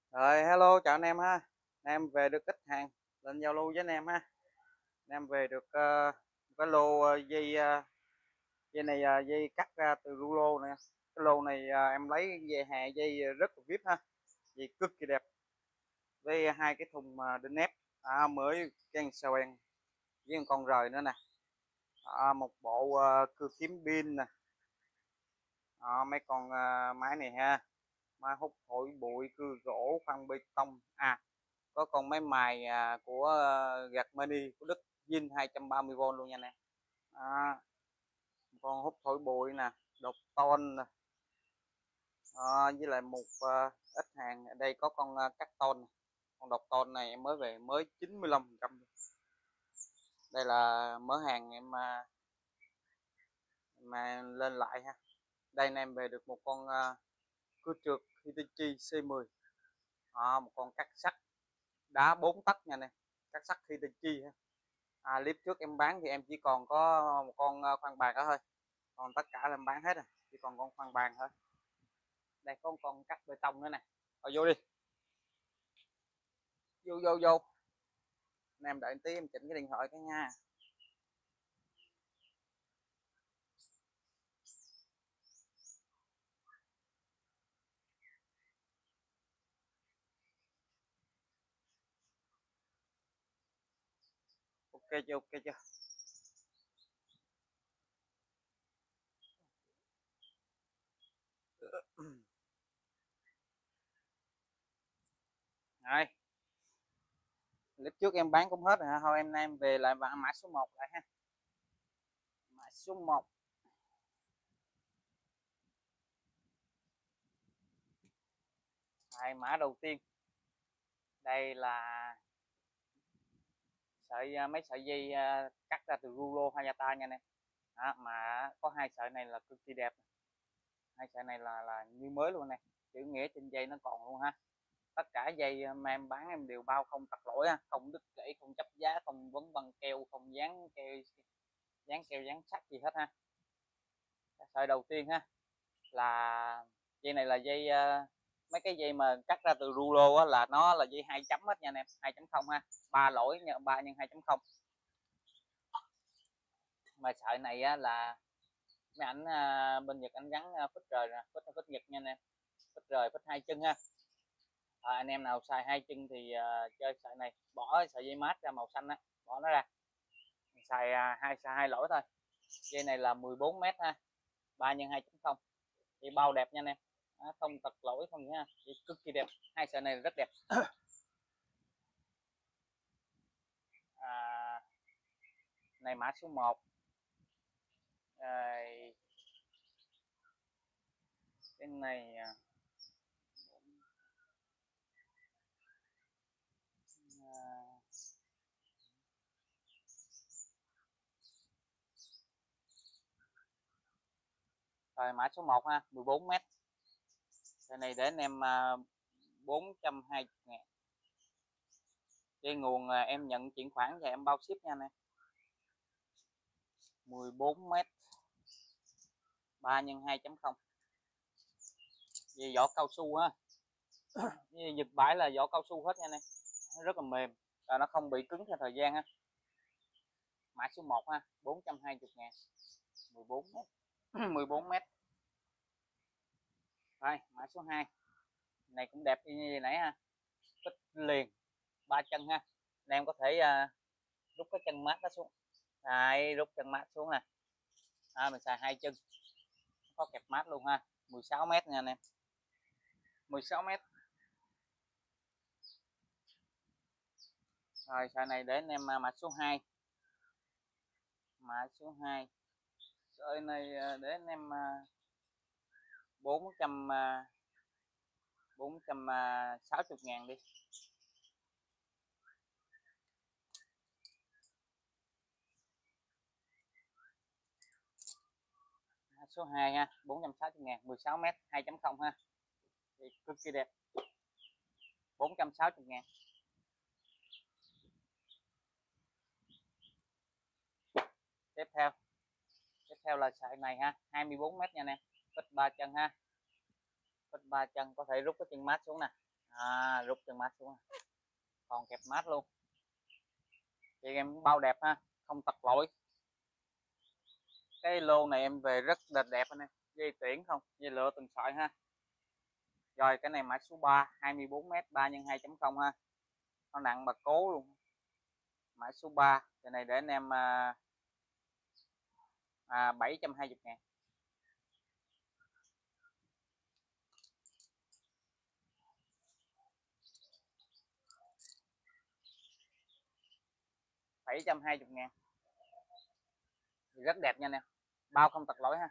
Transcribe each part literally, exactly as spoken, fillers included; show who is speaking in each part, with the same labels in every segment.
Speaker 1: Rồi, hello, chào anh em ha. Anh em về được ít hàng lên giao lưu với anh em ha. Anh em về được ờ, cái lô ờ, dây ờ, dây này ờ, dây cắt ra từ rulo nè. Cái lô này ờ, em lấy về hè dây rất là vip ha. Dây cực kỳ đẹp với hai cái thùng ờ, đinh ép à, mới cái sao en với một con rời nữa nè. À, một bộ ờ, cưa kiếm pin nè. À, mấy con ờ, máy này ha. Máy hút thổi bụi, cưa gỗ, khoan bê tông. À, có con máy mài à, của uh, gạt mini của Đức zin hai trăm ba mươi vôn luôn nha nè. À, con hút thổi bụi nè, đột ton nè. À, với lại một uh, ít hàng ở đây có con uh, cắt ton, con đột ton này em mới về mới chín mươi lăm phần trăm. Đây là mớ hàng em uh, mà lên lại ha. Đây em về được một con uh, cưa trượt Hitachi xê mười, à, một con cắt sắt đá bốn tấc nha nè, cắt sắt Hitachi ha. À, clip trước em bán thì em chỉ còn có một con ờ, khoan bạc đó thôi, còn tất cả là em bán hết rồi, chỉ còn con khoan bạc thôi. Đây có một con cắt bê tông nữa nè. Rồi vô đi, vô vô vô anh em đợi tí em chỉnh cái điện thoại cái nha. Ok chưa, ok chưa. Rồi, clip trước em bán cũng hết rồi ha, thôi em nay em về lại mã số một lại ha. Mã số một, hai mã đầu tiên. Đây là sợi à, mấy sợi dây à, cắt ra từ rulo Hayata nha nè. Đó, mà có hai sợi này là cực kỳ đẹp, hai sợi này là là như mới luôn này, chữ nghĩa trên dây nó còn luôn ha. Tất cả dây mà em bán em đều bao không tặc lỗi ha, không đứt gãy, không chấp giá, không vấn băng keo, không dán keo, dán keo dán sắt gì hết ha. Sợi đầu tiên ha là dây này là dây uh, mấy cái dây mà cắt ra từ rulo á, là nó là dây hai chấm hết nha anh em, hai chấm không ha, ba lỗi ba nhân hai chấm không. Mà sợi này á là mấy ảnh uh, bên Nhật anh gắn uh, phích rời nè, phích phích Nhật nha anh em, phích rời phích hai chân ha. À, anh em nào xài hai chân thì uh, chơi sợi này, bỏ sợi dây mát ra màu xanh á, bỏ nó ra, xài uh, hai xài hai lỗi thôi. Dây này là mười bốn mét ha, ba nhân hai chấm không, dây bao đẹp nha anh em. À, không tật lỗi không nha, dây cực kỳ đẹp, hai sợi này rất đẹp. À, này mã số một. À, cái này à, rồi mã số một ha, mười bốn mét. Cái này để anh em à, bốn trăm hai mươi ngàn. Dây nguồn à, em nhận chuyển khoản và em bao ship nha anh em. mười bốn mét, ba nhân hai chấm không. Dây vỏ cao su ha. Giật bãi là vỏ cao su hết nha anh em. Nó rất là mềm và nó không bị cứng theo thời gian ha. Mã số một ha, bốn trăm hai mươi ngàn, mười bốn mét. mười bốn mét. Rồi, mã số hai. Này cũng đẹp như vậy nãy ha. Tích liền ba chân ha. Anh em có thể uh, rút cái chân mát nó xuống. Đấy, rút chân mát xuống nè. À, mình xài hai chân. Có kẹp mát luôn ha. mười sáu mét nha anh em. mười sáu mét. Rồi, sợi này để anh em uh, mã số hai. Mã số hai. Sợi này uh, để anh em uh, bốn trăm uh, bốn trăm sáu mươi ngàn đi. Số hai ha, bốn trăm sáu mươi ngàn, mười sáu mét, hai chấm không ha. Thì cực kỳ đẹp. bốn trăm sáu mươi ngàn. Tiếp theo. Tiếp theo là sợi này ha, hai mươi bốn mét nha nè. Phích ba chân ha. Phích ba chân có thể rút cái chân mát xuống nè. À, rút chân mát xuống, còn kẹp mát luôn. Chị em bao đẹp ha, không tật lỗi. Cái lô này em về rất là đẹp anh em, dây tuyển không, dây lựa từng sợi ha. Rồi cái này mã số ba, hai mươi bốn mét, ba nhân hai chấm không ha, nó nặng mà cố luôn. Mã số ba, cái này để anh em à, à, bảy trăm hai mươi ngàn. bảy trăm hai mươi ngàn, rất đẹp nha anh em, bao không tật lỗi ha.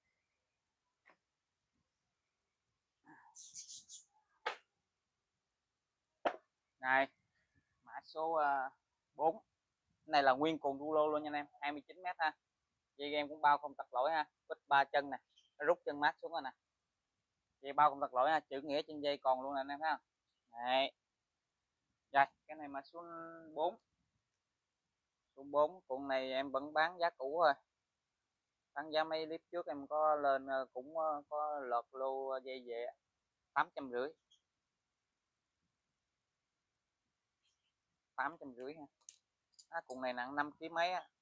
Speaker 1: Này mã số uh, bốn, này là nguyên cuộn rulo luôn nha anh em, hai mươi chín mét ha. Dây game cũng bao không tật lỗi ha, vít ba chân nè, rút chân mát xuống rồi nè. Dây bao không tật lỗi ha, chữ nghĩa trên dây còn luôn nè anh em ha. Đấy. Rồi cái này mã số bốn. Số bốn, cuộn này em vẫn bán giá cũ thôi. Tăng giá mấy clip trước em có lên cũng có lọt lô dây về tám trăm rưỡi, tám trăm rưỡi ha. À, cuộn này nặng năm ký mấy á.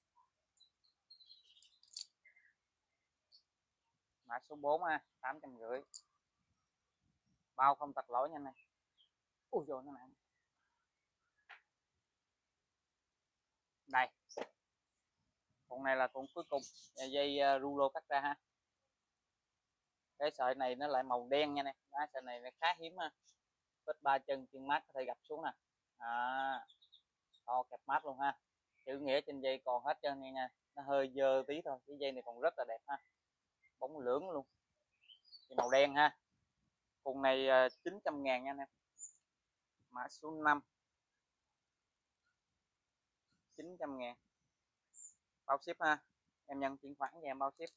Speaker 1: Mã số bốn ha, tám trăm rưỡi, bao không tật lỗi nha này. Ui rồi nó nặng. Đây, cuộn này là cuộn cuối cùng, dây rulo cắt ra ha. Cái sợi này nó lại màu đen nha nè, sợi này nó khá hiếm ha. Vít ba chân, chân mát có thể gập xuống nè. À, to kẹp mát luôn ha, chữ nghĩa trên dây còn hết trơn nha, nó hơi dơ tí thôi, cái dây này còn rất là đẹp ha, bóng lưỡng luôn, thì màu đen ha. Cuộn này chín trăm ngàn nha anh em. Mã số năm, chín trăm ngàn, bao ship ha, em nhân chuyển khoản cho em bao ship.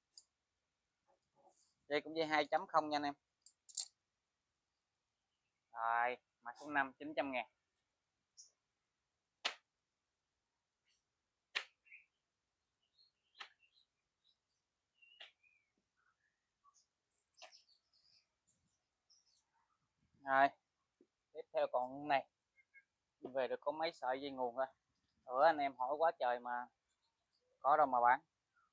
Speaker 1: Dây cũng dây hai chấm không nha anh em. Rồi mã số năm, chín trăm ngàn. Rồi tiếp theo còn này, về được có mấy sợi dây nguồn thôi, ở anh em hỏi quá trời mà có đâu mà bán.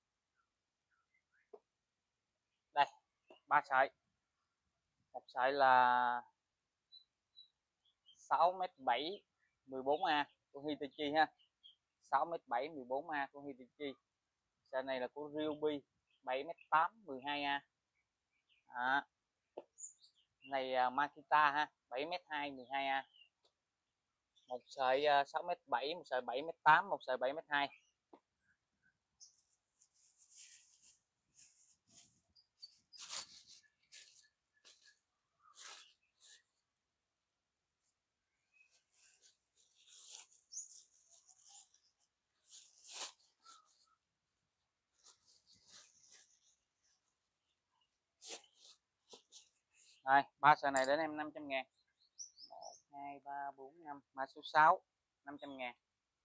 Speaker 1: Đây, ba sợi, một sợi là sáu mét bảy, mười bốn A của Hitachi ha, sáu mét bảy, mười bốn A của Hitachi. Sợi này là của Ryobi, bảy mét tám, mười hai A. À, này Makita ha, bảy mét hai, mười hai A. Một sợi sáu mét bảy, một sợi bảy mét tám, một sợi bảy mét hai. Rồi, ba sợi này đến em năm trăm ngàn. một, hai, ba, bốn, năm. Mã số sáu, năm trăm ngàn.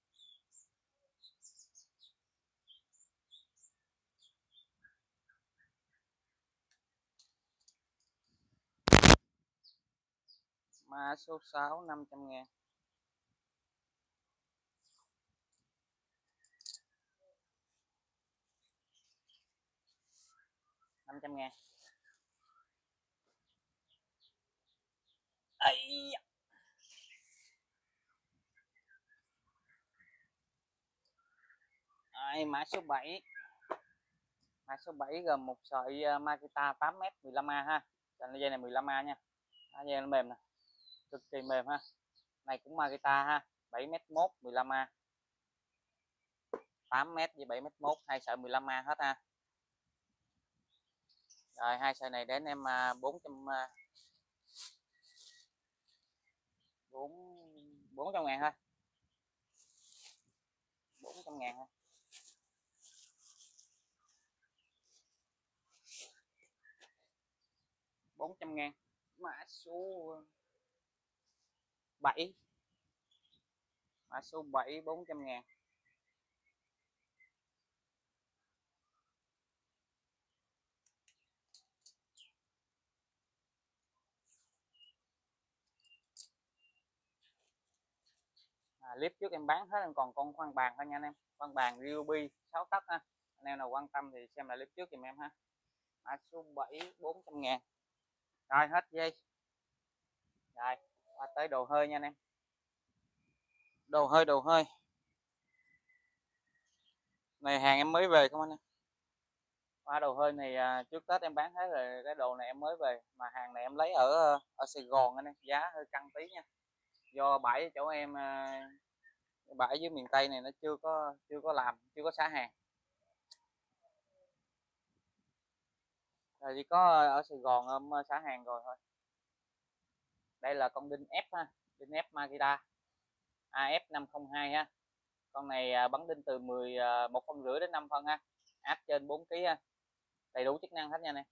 Speaker 1: Mã số sáu, năm trăm ngàn. năm trăm ngàn. Ấy. Rồi, mã số bảy. Mã số bảy gồm một sợi Makita tám mét, mười lăm A ha. Dây này mười lăm A nha. Dây nó mềm nè, cực kỳ mềm ha. Này cũng Makita ha, bảy mét một, mười lăm A. tám mét với bảy mét một, hai sợi mười lăm A hết ha. Rồi hai sợi này đến em bốn trăm, bốn trăm ngàn thôi, bốn trăm ngàn thôi. bốn trăm ngàn. Mã số bảy, mã số bảy, bốn trăm ngàn. Clip trước em bán hết, em còn con khoan bàn thôi nha anh em, khoan bàn Ryobi sáu tấc ha. Anh em nào quan tâm thì xem lại clip trước giùm em ha. Mã số bảy bốn trăm ngàn. Rồi hết dây. Rồi qua tới đồ hơi nha anh em. Đồ hơi đồ hơi này hàng em mới về không anh em. Qua đồ hơi này à, trước Tết em bán hết rồi, cái đồ này em mới về, mà hàng này em lấy ở ở Sài Gòn anh em, giá hơi căng tí nha, do bãi chỗ em à, bãi dưới miền Tây này nó chưa có chưa có làm, chưa có xả hàng. Rồi chỉ có ở Sài Gòn em xả hàng rồi thôi. Đây là con đinh F ha, đinh F Makita A F năm không hai ha. Con này à, bắn đinh từ mười à, một phân rưỡi đến năm phân ha, áp trên bốn ký ha, đầy đủ chức năng hết nha này,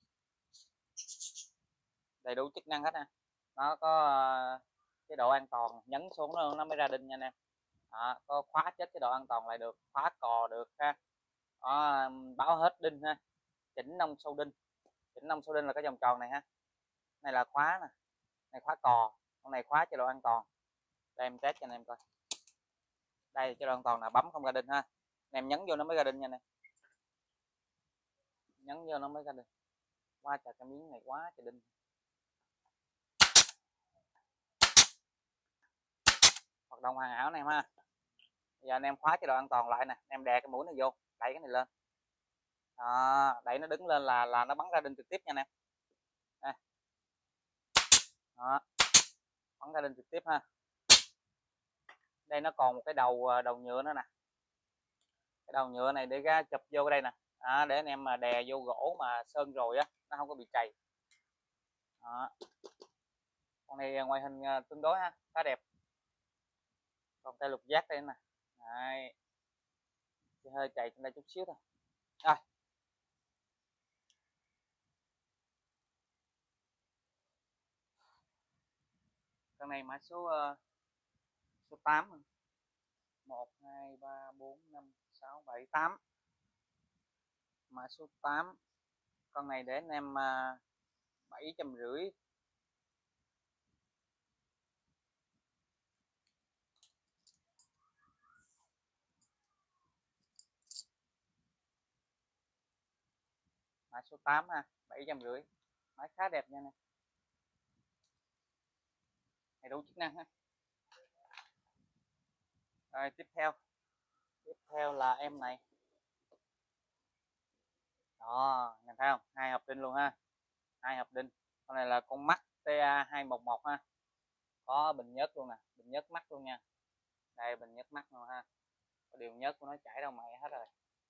Speaker 1: đầy đủ chức năng hết ha. Nó có à, chế độ an toàn, nhấn xuống nó, nó mới ra đinh nha anh em. Đó, có khóa chết chế độ an toàn lại được, khóa cò được ha. Đó, báo hết đinh ha, chỉnh nông sâu đinh, chỉnh nông sâu đinh là cái vòng tròn này ha, này là khóa nè, này khóa cò, con này khóa chế độ an toàn. Đây em test cho anh em coi, đây chế độ an toàn là bấm không ra đinh ha, anh em nhấn vô nó mới ra đinh nha này, nhấn vô nó mới ra đinh. Quá trời cái miếng này quá trời đinh, hoạt động hoàn hảo này ha. Giờ anh em khóa chế độ an toàn lại nè, em đè cái mũi này vô, đẩy cái này lên, đó, đẩy nó đứng lên là là nó bắn ra đinh trực tiếp nha anh em. Đây. Đó, bắn ra đinh trực tiếp ha. Đây nó còn một cái đầu đầu nhựa nữa nè, cái đầu nhựa này để ra chụp vô đây nè, à, để anh em mà đè vô gỗ mà sơn rồi á nó không có bị chày. Đó. Con này ngoại hình tương đối ha, khá đẹp. Còn tay lục giác đây nè, đấy, chỉ hơi chạy trên đây chút xíu thôi. Rồi con này mã số uh, số tám, một hai ba bốn năm sáu bảy tám, mã số tám. Con này để anh em uh, bảy trăm rưỡi. Mã số tám ha, bảy trăm rưỡi, máy khá đẹp nha nè, đầy đủ chức năng ha. Rồi tiếp theo, tiếp theo là em này, đó nhìn thấy không, hai hộp đinh luôn ha, hai hộp đinh. Con này là con mắt T A hai một một ha, có bình nhớt luôn nè, bình nhớt mắt luôn nha, đây bình nhớt mắt luôn ha, có điều nhớt của nó chảy đâu mày hết rồi.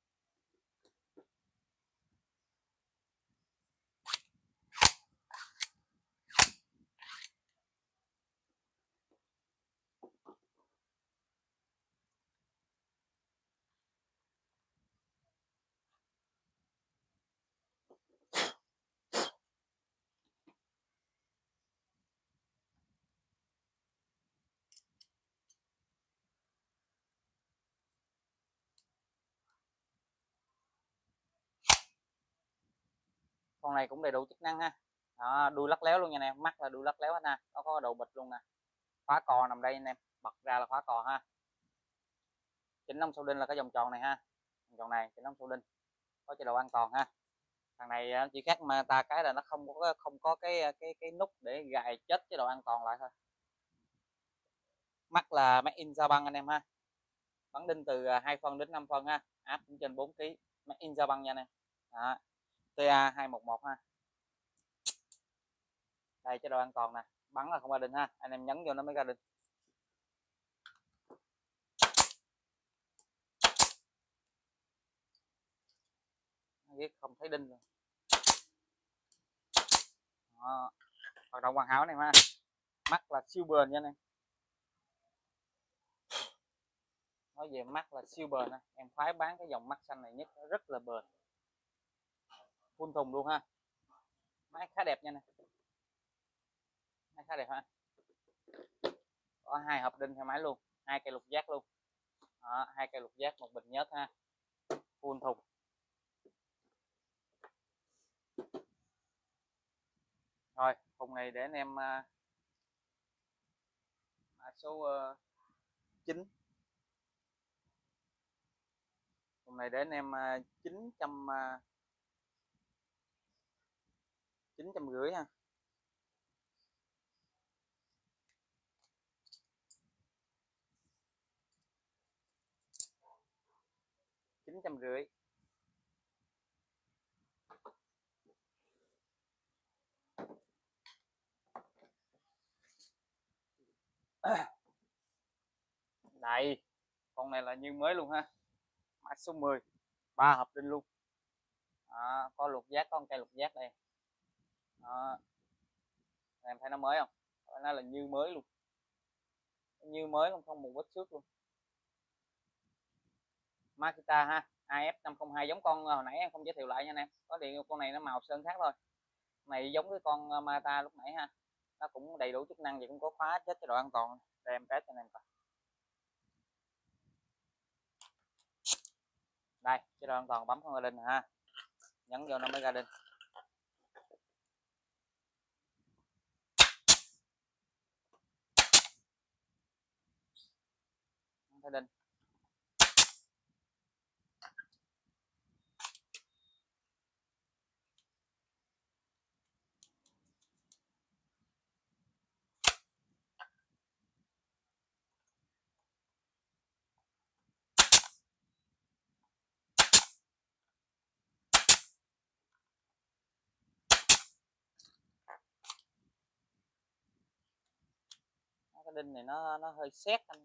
Speaker 1: Con này cũng đầy đủ chức năng ha. Đó, đuôi lắc léo luôn nha em, mắt là đuôi lắc léo hết ha, nó có đầu bịch luôn nè, khóa cò nằm đây anh em, bật ra là khóa cò ha. Chỉnh nông sâu đinh là cái vòng tròn này ha, vòng tròn này chỉnh nông sâu đinh, có chế độ an toàn ha. Thằng này chỉ khác mà ta cái là nó không có không có cái cái cái nút để gài chết chế độ an toàn lại thôi. Mắt là made in Japan anh em ha, bắn đinh từ hai phân đến năm phân ha, áp cũng trên bốn ký, made in Japan nha anh em. Đó, T A hai một một ha, đây chế độ an toàn nè, bắn là không ra đinh ha, anh em nhấn vô nó mới ra đinh. Biết không thấy đinh rồi. Đó, hoạt động hoàn hảo này ha, mắt là siêu bền nha anh em, nói về mắt là siêu bền ha. Em khoái bán cái dòng mắt xanh này nhất, nó rất là bền, phun thùng luôn ha, máy khá đẹp nha nè, máy khá đẹp ha. Có hai hộp đinh theo máy luôn, hai cây lục giác luôn. Đó, hai cây lục giác, một bình nhớt ha, phun thùng. Rồi thùng này để anh em uh, mã số uh, chín, này để anh em chín trăm chín trăm rưỡi ha. Chín trăm rưỡi. Đây, con này là như mới luôn ha, mã số mười, ba hợp đinh luôn. Đó, có lục giác, có một cây lục giác đây. Đó, em thấy nó mới không? Nó là như mới luôn, như mới luôn, không một vết xước luôn. Makita ha, A F năm không hai, giống con hồi nãy em không giới thiệu lại nha anh em. Có điều con này nó màu sơn khác thôi. Con này giống cái con Makita lúc nãy ha, nó cũng đầy đủ chức năng, vậy cũng có khóa chết chế độ an toàn. Để em test cho anh em coi. Đây, chế độ an toàn bấm con ga đinh ha, nhấn vô nó mới ga đinh. Cái đinh. Cái đinh này nó nó hơi sét anh.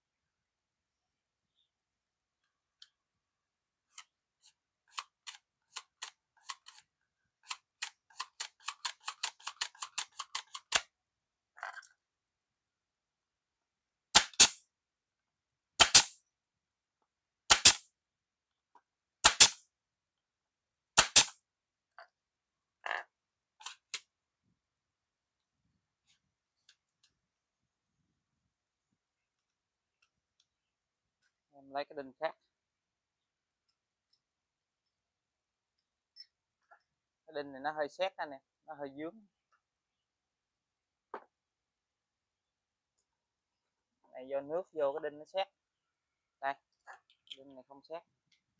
Speaker 1: Em lấy cái đinh khác. Cái đinh này nó hơi sét anh nè, nó hơi dướng. Này do nước vô cái đinh nó sét. Đây, đinh này không sét.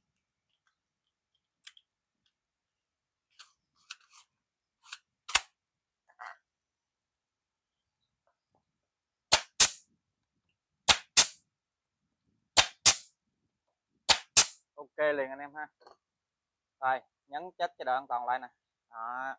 Speaker 1: Ok liền anh em ha. Rồi, nhấn chết chế độ an toàn lại nè. Đó.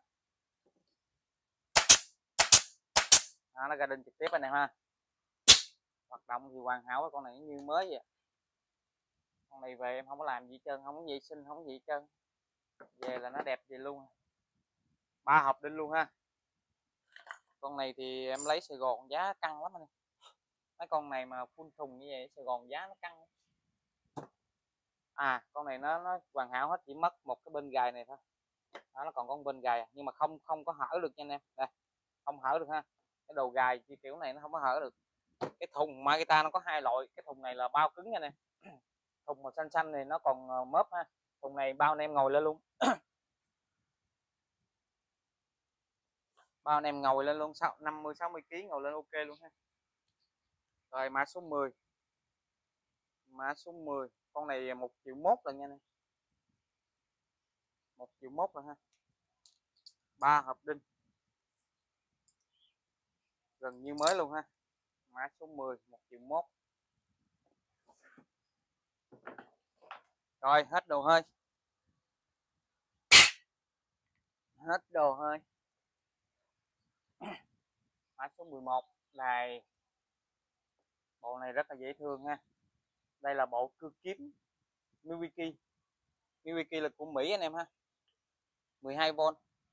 Speaker 1: Đó, nó ra đinh trực tiếp anh em ha. Hoạt động thì hoàn hảo, con này như mới vậy. Con này về em không có làm gì trơn, không có vệ sinh, không có gì trơn, về là nó đẹp gì luôn. Ba hộp đinh luôn ha. Con này thì em lấy Sài Gòn giá căng lắm anh. Mấy con này mà full thùng như vậy Sài Gòn giá nó căng. À, con này nó nó hoàn hảo hết, chỉ mất một cái bên gài này thôi. Đó, nó còn con bên gài nhưng mà không không có hở được nha anh em. Đây, không hở được ha. Cái đầu gài chi kiểu này nó không có hở được. Cái thùng Makita nó có hai loại, cái thùng này là bao cứng nha nè. Thùng màu xanh xanh này nó còn mớp ha. Thùng này bao anh em ngồi lên luôn. Bao anh em ngồi lên luôn, năm mươi sáu mươi ký ngồi lên ok luôn ha. Rồi mã số mười. Mã số mười, con này một triệu mốt rồi nha nè. một triệu mốt rồi ha. Ba hộp đinh. Gần như mới luôn ha. Mã số mười, một triệu mốt. Rồi hết đồ hơi. Hết đồ hơi. Mã số mười một là bộ này rất là dễ thương ha. Đây là bộ cưa kiếm Milwaukee. Milwaukee là của Mỹ anh em ha. mười hai vôn.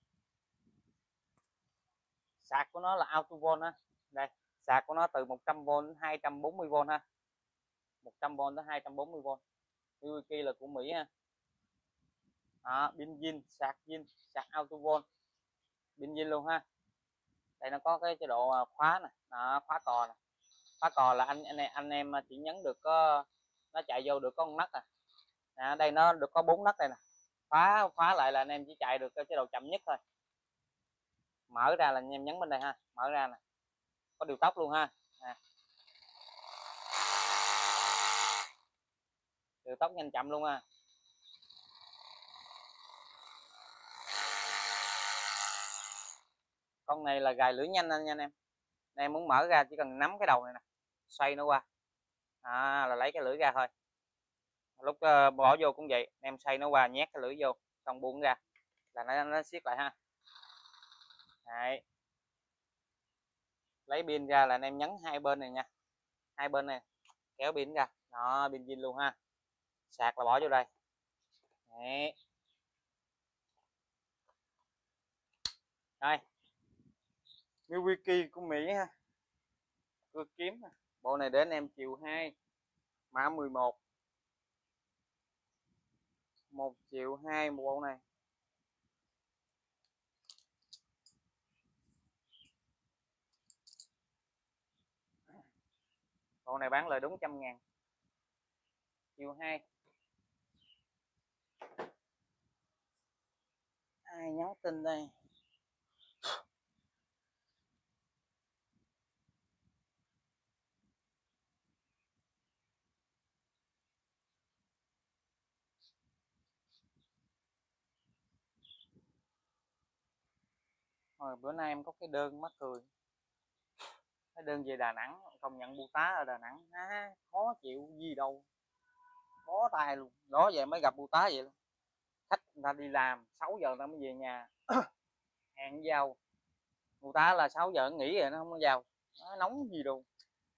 Speaker 1: Sạc của nó là auto volt ha. Đây, sạc của nó từ một trăm vôn đến hai trăm bốn mươi vôn ha. một trăm vôn đến hai trăm bốn mươi vôn. Milwaukee là của Mỹ ha. Đó, pin zin, sạc zin, sạc auto volt. Pin zin luôn ha. Đây nó có cái chế độ khóa nè, đó, khóa cò nè. Khóa cò là anh anh anh em chỉ nhấn được có, nó chạy vô được có con nấc à. À, đây nó được có bốn nấc đây nè. Khóa khóa lại là anh em chỉ chạy được chế độ chậm nhất thôi. Mở ra là anh em nhấn bên đây ha, mở ra nè. Có điều tốc luôn ha. À. Điều tốc nhanh chậm luôn ha. Con này là gài lưỡi nhanh anh nha anh em. Anh em muốn mở ra chỉ cần nắm cái đầu này nè, xoay nó qua à, là lấy cái lưỡi ra thôi. Lúc uh, bỏ vô cũng vậy, em xoay nó qua nhét cái lưỡi vô xong buông ra là nó nó siết lại ha. Đấy. Lấy pin ra là anh em nhấn hai bên này nha, hai bên này kéo pin ra đó, pin zin luôn ha. Sạc là bỏ vô đây. Đấy. Đây Milwaukee của Mỹ ha, cưa kiếm. Bộ này để anh em chiều hai, mã mười một, một triệu hai bộ này. Bộ này bán lời đúng trăm ngàn, chiều hai. Ai nhắn tin đây? Hồi bữa nay em có cái đơn mắc cười, cái đơn về Đà Nẵng, không nhận bưu tá ở Đà Nẵng á, khó chịu gì đâu, bó tay luôn. Đó về mới gặp bưu tá vậy. Khách người ta đi làm sáu giờ ta mới về nhà hẹn giao, bưu tá là sáu giờ nghỉ rồi nó không có giao, nó nóng gì đâu.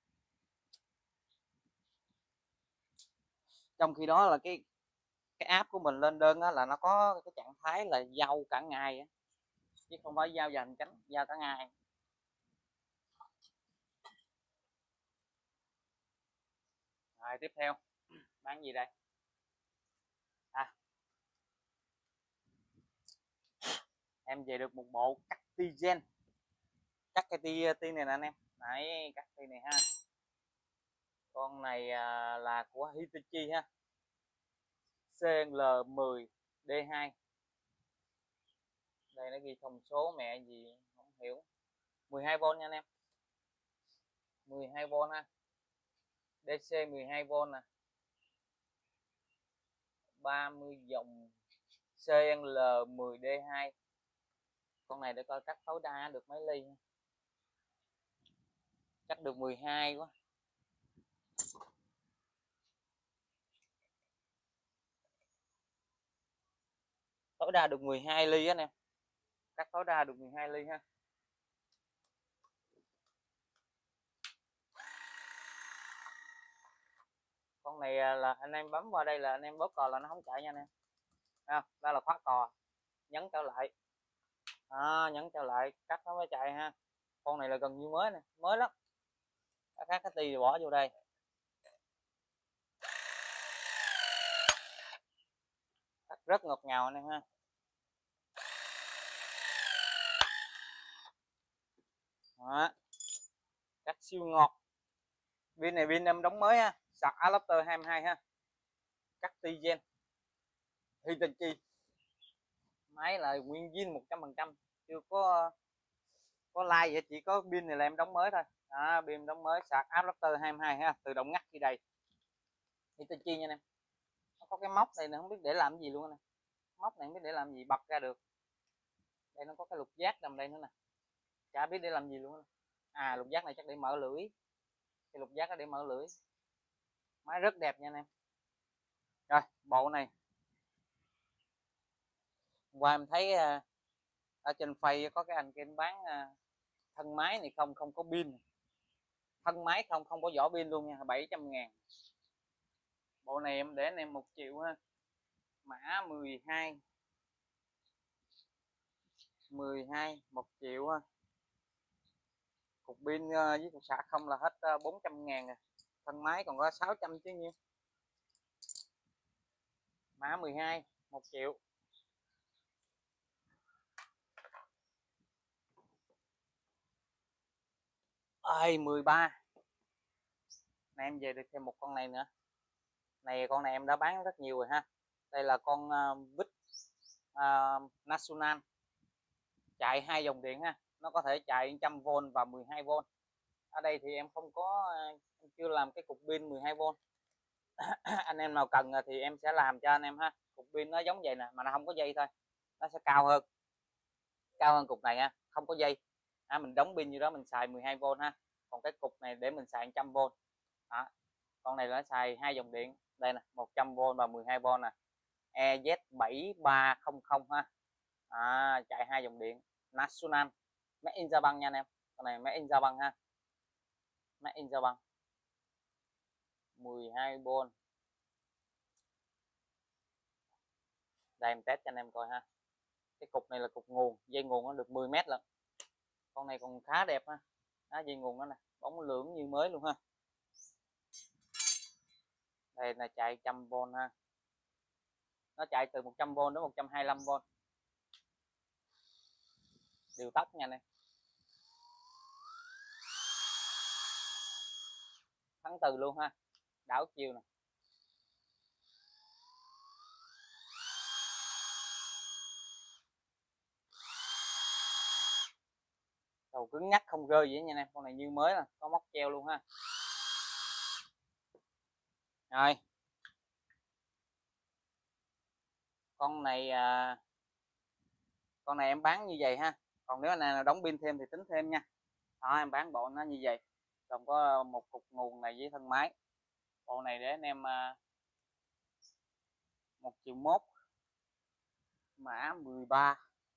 Speaker 1: Trong khi đó là cái cái app của mình lên đơn á, là nó có cái trạng thái là giao cả ngày á, chứ không phải giao giờ hành chánh, giao cả ngày. Rồi tiếp theo bán gì đây? À, em về được một bộ cắt ti gen, cắt cái ti ti này nè anh em. Đấy, cắt ti này ha. Con này à, là của Hitachi ha, C L mười D hai. Đây nó ghi thông số mẹ gì không hiểu. mười hai vôn nha anh em, mười hai vôn ha, D C mười hai vôn nè, ba mươi dòng C L mười D hai. Con này để coi cắt tối đa được mấy ly, chắc được mười hai quá. Tối đa được mười hai ly á anh em, cắt tối đa được mười hai ly ha. Con này là anh em bấm vào đây là anh em bóp cò là nó không chạy nha anh em. À, đây là khóa cò, nhấn trở lại à, nhấn trở lại cắt nó mới chạy ha. Con này là gần như mới nè, mới lắm. Các cái ti bỏ vô đây, cắt rất ngọt ngào anh em ha. Đó. Cắt siêu ngọt. Pin này pin em đóng mới ha, sạc adapter hai mươi hai ha, cắt ti gen Hitachi, máy là nguyên zin một trăm phần trăm, chưa có có like vậy, chỉ có pin này là em đóng mới thôi. Đó, pin đóng mới, sạc adapter hai mươi hai ha, tự động ngắt khi đầy. Hitachi nha anh em. Nó có cái móc đây nè, không biết để làm gì luôn nè, móc này không biết để làm gì, bật ra được. Đây nó có cái lục giác nằm đây nữa nè, chả biết để làm gì luôn nè. À, lục giác này chắc để mở lưỡi, cái lục giác đó để mở lưỡi. Máy rất đẹp nha anh em. Rồi bộ này qua em thấy ở trên Face có cái anh kia bán thân máy này không không có pin, thân máy không không có vỏ pin luôn nha, bảy trăm ngàn. Bộ này em để anh em một triệu ha, mã mười hai, mười hai, một triệu ha. Cục pin với cục sạc không là hết bốn trăm ngàn rồi, thân máy còn có sáu trăm chứ nhiêu. Mã mười hai, một triệu. Ơi mười ba. Này em về được thêm một con này nữa. Này con này em đã bán rất nhiều rồi ha. Đây là con uh, vít uh, National, chạy hai dòng điện ha, nó có thể chạy một trăm vôn và mười hai vôn. Ở đây thì em không có, em chưa làm cái cục pin mười hai vôn. Anh em nào cần thì em sẽ làm cho anh em ha. Cục pin nó giống vậy nè, mà nó không có dây thôi, nó sẽ cao hơn, cao hơn cục này ha, không có dây. à, mình đóng pin như đó mình xài mười hai vôn ha, còn cái cục này để mình xài một trăm vôn đó. Con này nó xài hai dòng điện đây nè, một trăm vôn và mười hai vôn nè, E Z bảy ba không không ha, à, chạy hai dòng điện National, Made in Japan nha anh em, con này Made in Japan ha, Made in Japan, mười hai vôn. Đây em test cho anh em coi ha, cái cục này là cục nguồn, dây nguồn nó được mười mét lận, con này còn khá đẹp ha, đó, dây nguồn đó nè, bóng lưỡng như mới luôn ha. Đây là chạy một trăm vôn ha, nó chạy từ một trăm vôn đến một trăm hai mươi lăm vôn, điều tốc nha này, thắng từ luôn ha, đảo chiều nè, đầu cứng nhắc không rơi gì nha em, con này như mới nè, có móc treo luôn ha. Rồi con này à, con này em bán như vậy ha, còn nếu anh nào đóng pin thêm thì tính thêm nha, đó em bán bộ nó như vậy, còn có một cục nguồn này với thân máy, bộ này để anh em à, một triệu mốt, mã mười ba,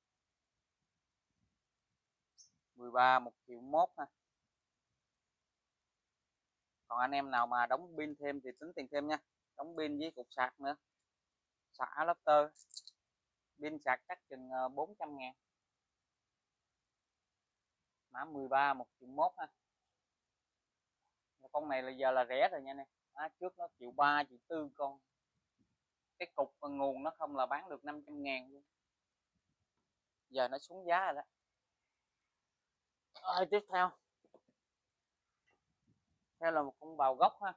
Speaker 1: mười ba một triệu mốt ha, còn anh em nào mà đóng pin thêm thì tính tiền thêm nha, đóng pin với cục sạc nữa, sạc adapter, pin sạc chắc chừng bốn trăm ngàn, mã mười ba một triệu mốt ha, con này là giờ là rẻ rồi nha nè, à, trước nó triệu ba triệu tư con, cái cục nguồn nó không là bán được năm trăm ngàn luôn, giờ nó xuống giá rồi đó. Rồi tiếp theo theo là một con bào gốc ha,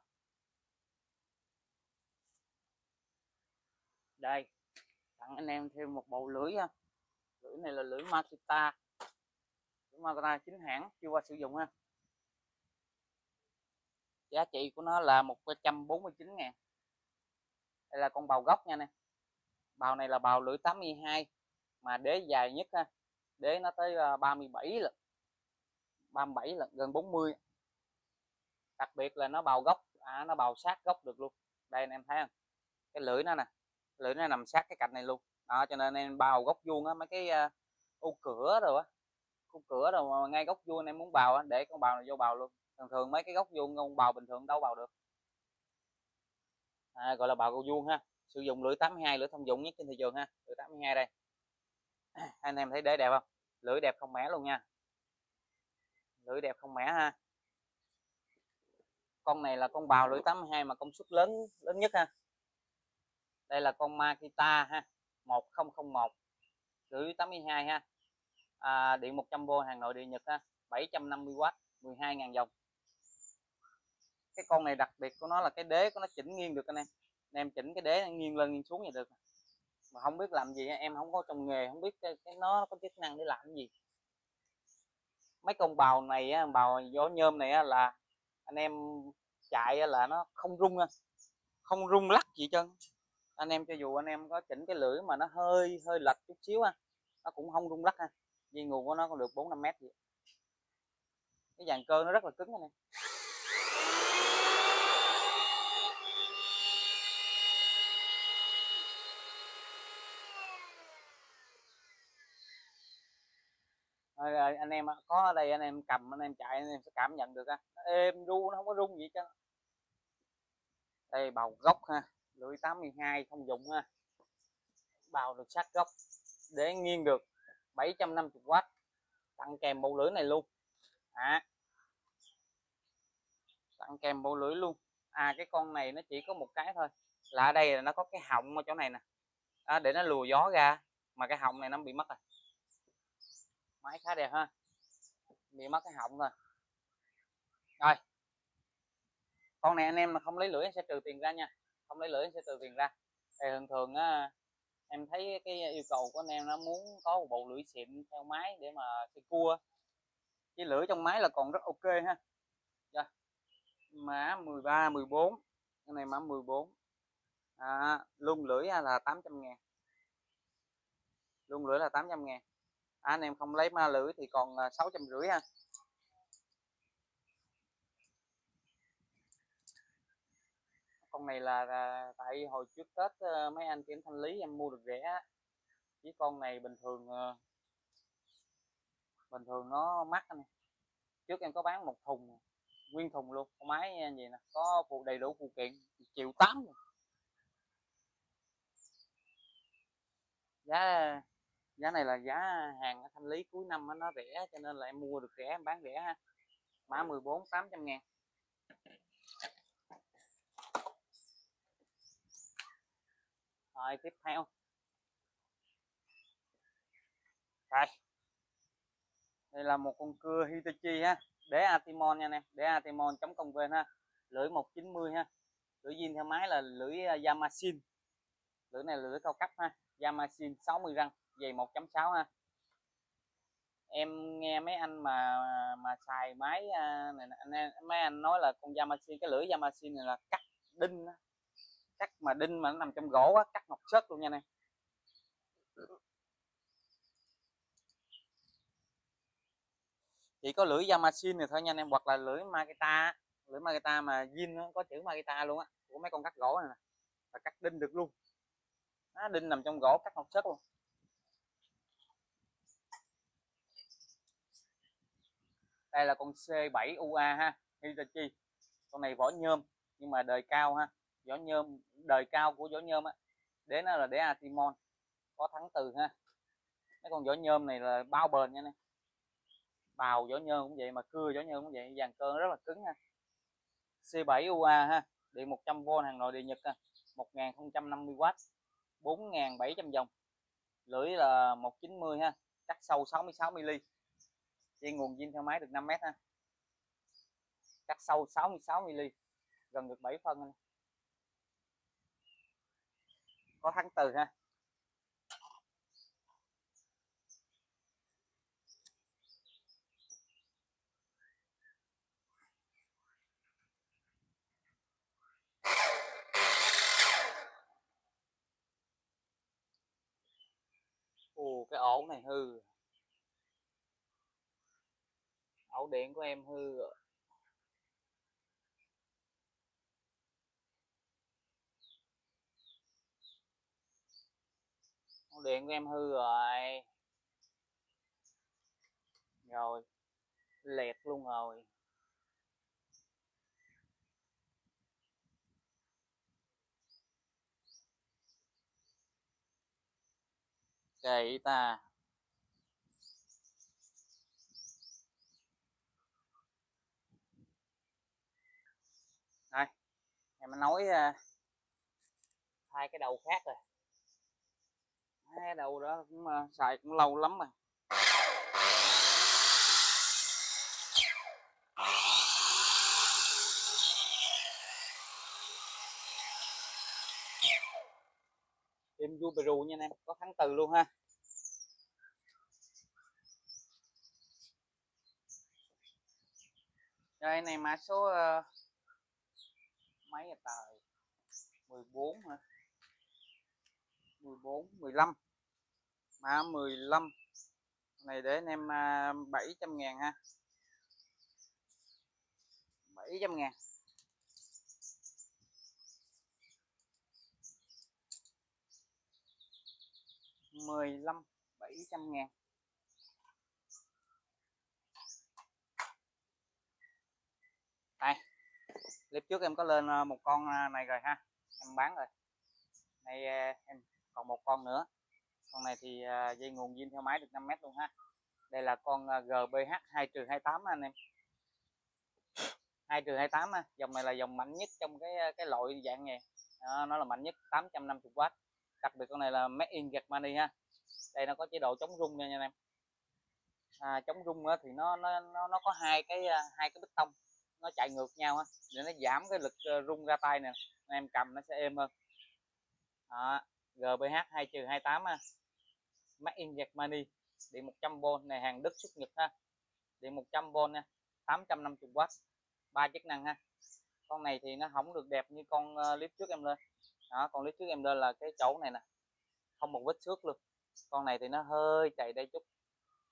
Speaker 1: đây tặng anh em thêm một bộ lưỡi ha, lưỡi này là lưỡi Makita, lưỡi Makita chính hãng chưa qua sử dụng ha, giá trị của nó là một trăm bốn mươi chín ngàn, đây là con bào gốc nha nè, bào này là bào lưỡi tám mươi hai mà đế dài nhất ha, đế nó tới ba mươi bảy lần, ba mươi bảy lần gần bốn mươi, đặc biệt là nó bào gốc, à, nó bào sát gốc được luôn, đây anh em thấy không, cái lưỡi nó nè, lưỡi nó nằm sát cái cạnh này luôn đó, cho nên em bào gốc vuông á, mấy cái uh, ô cửa rồi á, ô cửa rồi mà ngay góc vuông em muốn bào á, để con bào này vô bào luôn, thường thường mấy cái góc vuông con bào bình thường đâu bào được, à, gọi là bào cầu vuông ha, sử dụng lưỡi tám mươi hai, lưỡi thông dụng nhất trên thị trường ha, lưỡi tám mươi hai đây, anh em thấy đế đẹp không, lưỡi đẹp không mẻ luôn nha, lưỡi đẹp không mẻ ha, con này là con bào lưỡi tám mươi hai mà công suất lớn lớn nhất ha, đây là con Makita ha, một không không một, lưỡi tám mươi hai ha, à, điện một trăm vôn hàng nội địa Nhật ha, bảy trăm năm mươi oát, mười hai ngàn dòng, cái con này đặc biệt của nó là cái đế của nó chỉnh nghiêng được anh em, anh em chỉnh cái đế nghiêng lên nghiêng xuống vậy được, mà không biết làm gì, em không có trong nghề không biết cái, cái nó có chức năng để làm cái gì, mấy con bào này á, bào gió nhôm này á, là anh em chạy là nó không rung, không rung lắc gì trơn, anh em cho dù anh em có chỉnh cái lưỡi mà nó hơi hơi lệch chút xíu ha, nó cũng không rung lắc ha, dây nguồn của nó còn được bốn năm mét gì, cái dàn cơ nó rất là cứng anh em. Rồi, anh em có ở đây anh em cầm anh em chạy anh em sẽ cảm nhận được ha, êm ru nó không có rung gì chứ, đây bào gốc ha, lưỡi tám mươi hai thông dụng ha, bào được sát gốc, để nghiêng được, bảy trăm năm mươi oát, tặng kèm bộ lưỡi này luôn, à, tặng kèm bộ lưỡi luôn, à cái con này nó chỉ có một cái thôi, là ở đây là nó có cái họng ở chỗ này nè, đó, để nó lùa gió ra, mà cái họng này nó bị mất rồi, máy khá đẹp ha, bị mất cái họng rồi. Rồi con này anh em mà không lấy lưỡi sẽ trừ tiền ra nha, không lấy lưỡi sẽ trừ tiền ra, thì thường thường á, em thấy cái yêu cầu của anh em nó muốn có một bộ lưỡi xịn theo máy để mà xây cua, cái lưỡi trong máy là còn rất ok ha. Rồi mã mười ba mười bốn, cái này mã mười bốn, à, luôn lưỡi là tám trăm ngàn, luôn lưỡi là tám trăm ngàn, À, anh em không lấy ma lưỡi thì còn sáu trăm rưỡi ha. Con này là, là tại hồi trước Tết mấy anh kiểm thanh lý em mua được rẻ, chứ con này bình thường bình thường nó mắc anh. Trước em có bán một thùng nguyên thùng luôn con máy gì nè, có phụ đầy đủ phụ kiện triệu tám. giá giá này là giá hàng thanh lý cuối năm nó rẻ cho nên là em mua được rẻ em bán rẻ ha. Mã mười bốn tám trăm ngàn. Rồi tiếp theo đây, đây là một con cưa Hitachi ha, đế Atimon nha nè, đế Atimon chống công vên ha, lưỡi một chín mươi ha, lưỡi zin theo máy là lưỡi Yamasin, lưỡi này là lưỡi cao cấp ha, Yamasin sáu mươi răng, dày một chấm sáu ha. Em nghe mấy anh mà mà xài máy này, này mấy anh nói là con Yamasin, cái lưỡi Yamasin này là cắt đinh, cắt mà đinh mà nó nằm trong gỗ á, cắt ngọc sớt luôn nha nè. Chỉ có lưỡi Yamasin này thôi nha anh em, hoặc là lưỡi Makita, lưỡi Makita mà zin có chữ Makita luôn á, của mấy con cắt gỗ này nè, và cắt đinh được luôn. Đó, đinh nằm trong gỗ cắt ngọc sớt luôn. Đây là con C bảy U A ha, Hitachi. Con này vỏ nhôm nhưng mà đời cao ha, vỏ nhôm đời cao của vỏ nhôm á. Đế nó là đế Atimon, có thắng từ ha. Mấy con vỏ nhôm này là bao bền nha nè, bào vỏ nhôm cũng vậy, mà cưa vỏ nhôm cũng vậy, dàn cơ rất là cứng ha. C bảy U A ha, điện một trăm vôn, hàng nội địa Nhật ha, một nghìn không trăm năm mươi oát, bốn nghìn bảy trăm dòng, lưỡi là một chín mươi ha, cắt sâu sáu mươi sáu mi li, dây nguồn zin theo máy được năm mét ha, cắt sâu sáu mươi sáu mi li, gần được bảy phân ha. Có thắng từ ha. Ồ, cái ổ này hư, ổ điện của em hư rồi. Ổ điện của em hư rồi, rồi lẹt luôn rồi. Kỳ ta. Đây em nói hai cái đầu khác rồi, hai cái đầu đó cũng uh, xài cũng lâu lắm rồi. Em Subaru nha anh em, có thắng từ luôn ha. Đây này mã số uh, mấy à tờ mười bốn hả, mười bốn mười lăm, mã mười lăm này để anh em uh, bảy trăm ngàn ha, bảy trăm ngàn. mười lăm bảy trăm ngàn. Đây clip trước em có lên một con này rồi ha, em bán rồi. Này em còn một con nữa, con này thì dây nguồn zin theo máy được năm mét luôn ha. Đây là con G B H hai hai tám anh em, hai hai tám ha. Dòng này là dòng mạnh nhất trong cái cái loại dạng này đó, nó là mạnh nhất, tám trăm năm mươi oát. Đặc biệt con này là made in Germany ha. Đây nó có chế độ chống rung nha anh em. À, chống rung thì nó nó nó nó có hai cái hai cái bích tông nó chạy ngược nhau á, để nó giảm cái lực rung ra tay nè, anh em cầm nó sẽ êm hơn. Đó, G B H hai hai tám ha, made in Germany, điện một trăm vôn, này hàng Đức xuất Nhật ha, điện một trăm vôn nha, tám trăm năm mươi oát, ba chức năng ha. Con này thì nó không được đẹp như con clip trước em lên. Đó, con clip trước em lên là cái chỗ này nè không một vết xước luôn, con này thì nó hơi chạy đây chút,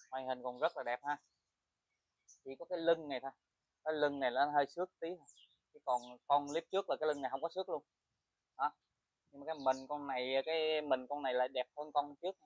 Speaker 1: ngoại hình còn rất là đẹp ha, chỉ có cái lưng này thôi, cái lưng này nó hơi xước tí thôi, chứ còn con clip trước là cái lưng này không có xước luôn đó. Nhưng mà cái mình con này cái mình con này lại đẹp hơn con trước.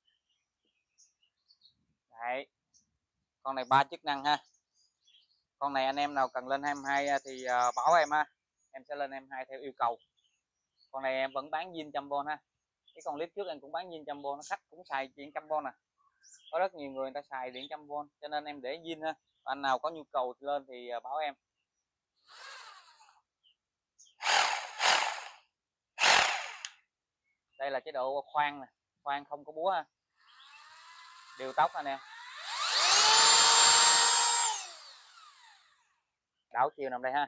Speaker 1: Đấy, con này ba chức năng ha. Con này anh em nào cần lên hai mươi hai thì uh, bảo em ha, em sẽ lên hai mươi hai theo yêu cầu. Con này em vẫn bán zin một trăm vôn ha, cái con clip trước em cũng bán zin một trăm vôn, nó khách cũng xài điện một trăm vôn nè, có rất nhiều người, người ta xài điện một trăm vôn cho nên em để zin ha. Và anh nào có nhu cầu lên thì uh, bảo em. Đây là chế độ khoan nè, khoan không có búa ha, điều tốc anh em, đảo chiều nằm đây ha.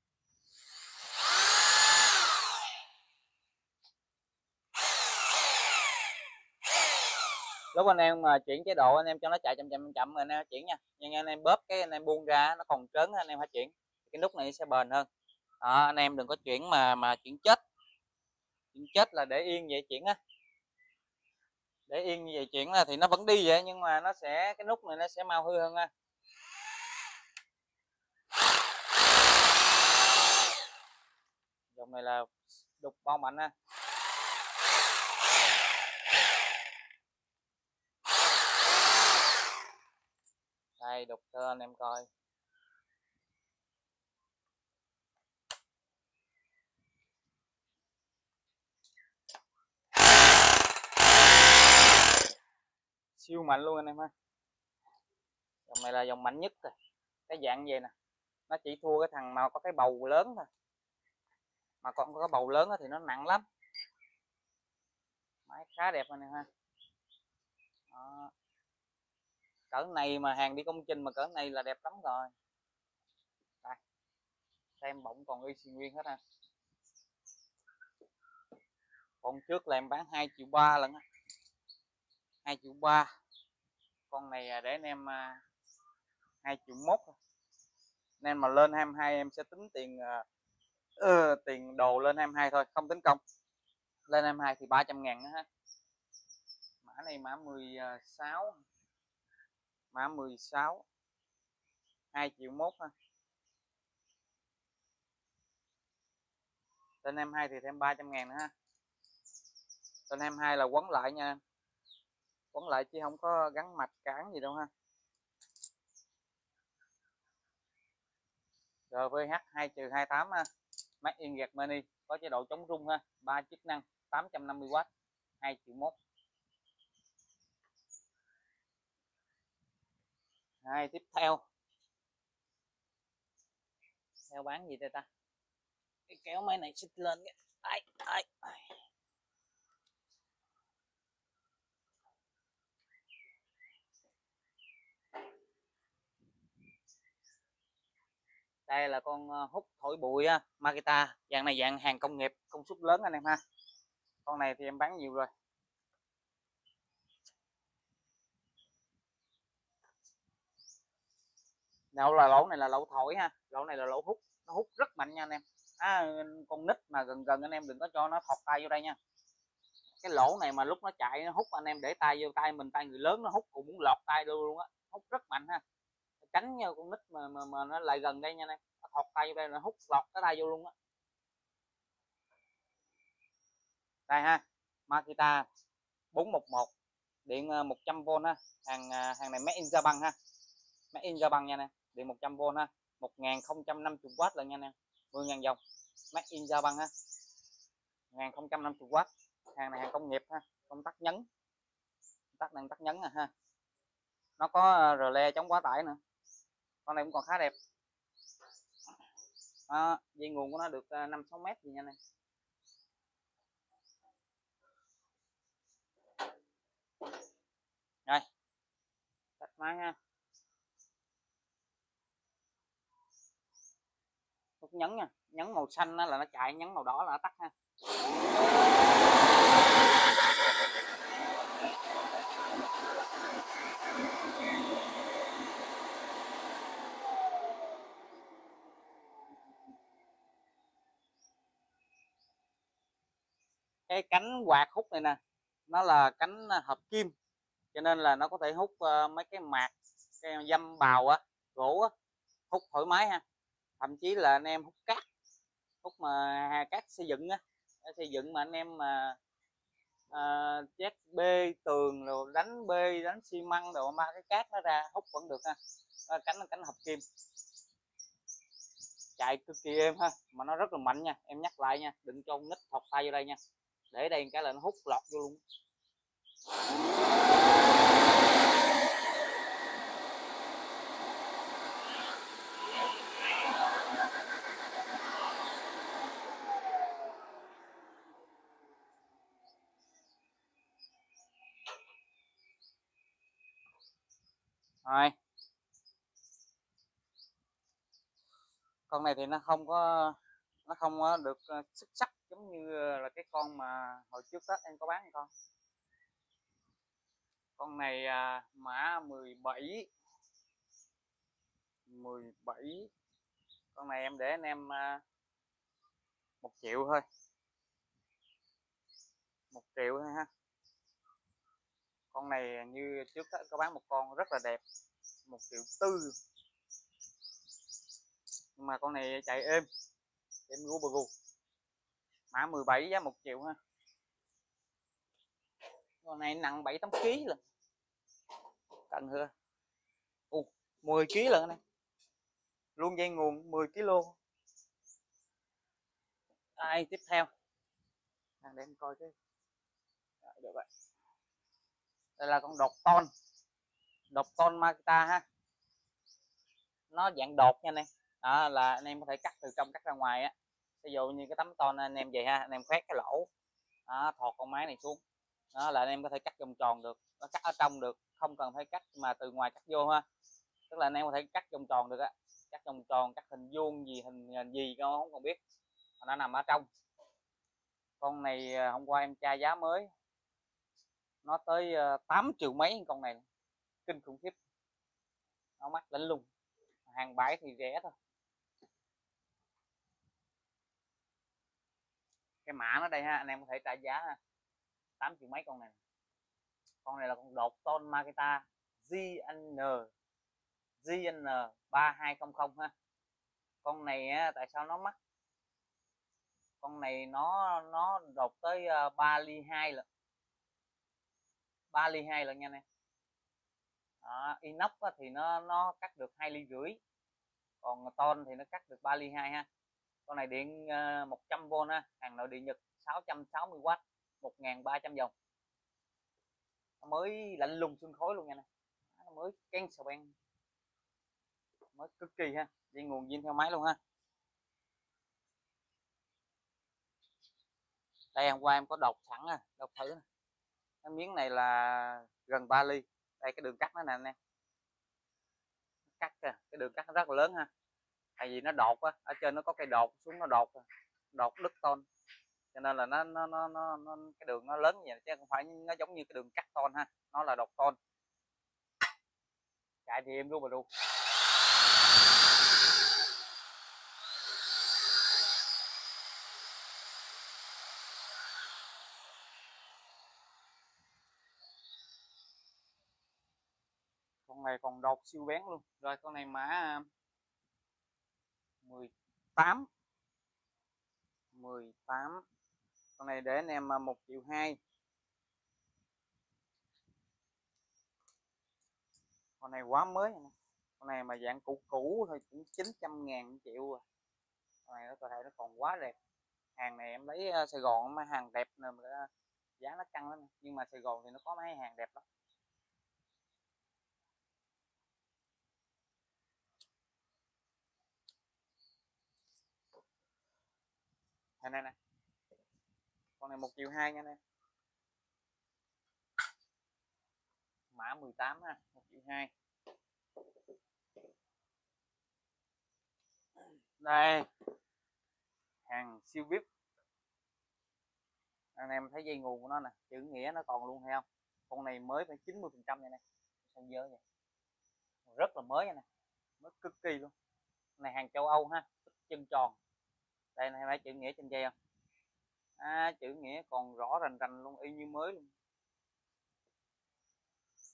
Speaker 1: Lúc anh em mà chuyển chế độ anh em cho nó chạy chậm chậm chậm rồi anh em chuyển nha, nhưng anh em bóp cái anh em buông ra nó còn trớn anh em phải chuyển, cái nút này sẽ bền hơn đó. Anh em đừng có chuyển mà mà chuyển chết, chuyển chết là để yên vậy chuyển á, để yên như vậy chuyển là thì nó vẫn đi vậy nhưng mà nó sẽ cái nút này nó sẽ mau hư hơn ha. Dòng này là đục bao mạnh ha. Đây đục cho anh em coi. Siêu mạnh luôn anh em ha. Dòng này là dòng mạnh nhất rồi, cái dạng vậy nè, nó chỉ thua cái thằng mà có cái bầu lớn thôi, mà còn có cái bầu lớn thì nó nặng lắm. Máy khá đẹp anh em ha. Đó. Cỡ này mà hàng đi công trình mà cỡ này là đẹp lắm rồi. Đây, xem bọng còn y xì nguyên hết ha. Con trước là em bán hai triệu ba lần á, hai triệu ba. Con này để anh em hai triệu mốt, nên mà lên hai mươi hai em sẽ tính tiền uh, tiền đồ lên hai mươi hai thôi, không tính công. Lên hai mươi hai thì ba trăm ngàn nữa ha. Mã này mã mười sáu, mã mười sáu, hai triệu mốt ha. Lên hai mươi hai thì thêm ba trăm ngàn nữa ha. Lên hai mươi hai là quấn lại nha, quấn lại chứ không có gắn mạch cản gì đâu ha. rờ vê hát hai hai tám ha, Made in Germany, có chế độ chống rung ha, ba chức năng, tám trăm năm mươi oát, hai triệu mốt. Hai tiếp theo, theo bán gì đây ta, cái kéo máy này xích lên cái ai ai. Đây là con hút thổi bụi ha, Makita, dạng này dạng hàng công nghiệp công suất lớn anh em ha. Con này thì em bán nhiều rồi. Đâu là lỗ này là lỗ thổi ha, lỗ này là lỗ hút, nó hút rất mạnh nha anh em. À, con nít mà gần gần anh em đừng có cho nó thọt tay vô đây nha. Cái lỗ này mà lúc nó chạy nó hút anh em để tay vô, tay mình tay người lớn nó hút cũng muốn lọt tay luôn luôn á, hút rất mạnh ha. Tránh nha con nít mà, mà mà nó lại gần đây nha anh em, nó thọt tay vô đây là hút lọt cái tay vô luôn á. Đây ha, Makita bốn một một, điện một trăm vôn ha, hàng hàng này Made in Japan ha, Made in Japan nha nè, điện một trăm vôn ha, một nghìn không trăm năm mươi oát lần nha nè, mười ngàn dòng, Made in Japan ha, một nghìn không trăm năm mươi oát, hàng này hàng công nghiệp ha, công tắc nhấn, tắc năng tắc nhấn à ha, nó có rờ le chống quá tải nữa. Con này cũng còn khá đẹp. Đó, dây nguồn của nó được năm sáu mét gì nha nè. Rồi, tắt máy ha. Nút nhấn nha, nhấn màu xanh là nó chạy, nhấn màu đỏ là nó tắt ha. Cái cánh quạt hút này nè, nó là cánh hợp kim, cho nên là nó có thể hút uh, mấy cái mạt cái dăm bào á, gỗ á, hút thoải mái ha. Thậm chí là anh em hút cát, hút mà cát xây dựng á, xây dựng mà anh em mà uh, chét bê tường rồi đánh bê đánh xi măng rồi ba cái cát nó ra hút vẫn được ha. Đó, cánh cánh hợp kim chạy cực kỳ êm ha, mà nó rất là mạnh nha, em nhắc lại nha, đừng cho nít thọc tay vô đây nha, để đây cái là nó hút lọt vô luôn. Rồi con này thì nó không có nó không có được xuất sắc giống như là cái con mà hồi trước Tết em có bán con con này à, mã mười bảy mười bảy, con này em để anh em à, một triệu thôi, một triệu thôi ha. Con này như trước Tết có bán một con rất là đẹp, một triệu tư, nhưng mà con này chạy êm em gu bờ gu, mã mười bảy giá một triệu ha. Con này nặng bảy tám ký lần, cần hưa u mười ký lần này, luôn dây nguồn mười ki lô. Đây tiếp theo để em coi cái được vậy. Đây là con đột ton, đột ton Makita ha, nó dạng đột nha anh em. Đó là anh em có thể cắt từ trong cắt ra ngoài á, ví dụ như cái tấm ton anh em vậy ha, anh em khoét cái lỗ đó, thọt con máy này xuống, đó là anh em có thể cắt vòng tròn được, nó cắt ở trong được, không cần phải cắt mà từ ngoài cắt vô ha, tức là anh em có thể cắt vòng tròn được á, cắt vòng tròn, cắt hình vuông gì hình, hình gì con không còn biết, nó nằm ở trong. Con này hôm qua em tra giá mới nó tới tám triệu mấy, con này kinh khủng khiếp, nó mắc lạnh lùng, hàng bãi thì rẻ thôi. Cái mã nó đây ha, anh em có thể trả giá ha, tám triệu mấy con này. Con này là con đột ton Makita giê en giê en ba hai không không ha. Con này á, tại sao nó mắc, con này nó nó đột tới uh, ba ly hai lần, ba ly hai lần nha anh em. Đó, inox thì nó nó cắt được hai ly rưỡi, còn ton thì nó cắt được ba ly hai ha. Con này điện uh, một trăm vôn ha, hàng nội địa Nhật, sáu trăm sáu mươi oát, một nghìn ba trăm vòng, nó mới lạnh lùng xương khói luôn nha này, nó mới ken sờ ben, mới cực kỳ ha, dây nguồn zin theo máy luôn ha. Đây hôm qua em có đột sẵn à, đột thử này. Cái miếng này là gần ba ly, đây cái đường cắt nó nè anh em, cắt kìa, cái đường cắt nó rất là lớn ha, tại vì nó đột á, ở trên nó có cây đột xuống nó đột đột đứt ton, cho nên là nó nó nó, nó, nó cái đường nó lớn như vậy chứ không phải nó giống như cái đường cắt ton ha, nó là đột ton. Chạy thì em luôn mà luôn. Con này còn đột siêu bén luôn. Rồi con này mã mười tám, mười tám, con này để anh em một triệu hai. Con này quá mới, con này mà dạng cũ cũ thôi cũng chín trăm ngàn triệu. Con này nó có thể nó còn quá đẹp, hàng này em lấy Sài Gòn mấy hàng đẹp nè, mà giá nó căng lắm, nhưng mà Sài Gòn thì nó có mấy hàng đẹp lắm. Này này nè, con này một triệu hai nha nè, mã mười tám ha, một triệu hai. Đây hàng siêu vip, anh em thấy dây nguồn của nó nè, chữ nghĩa nó còn luôn hay không, con này mới phải chín mươi phần trăm này nè, sao dơ vậy, rất là mới này, mới cực kỳ luôn. Con này hàng châu Âu ha, chân tròn, đây này thấy chữ nghĩa trên dây không, à, chữ nghĩa còn rõ rành rành luôn, y như mới luôn.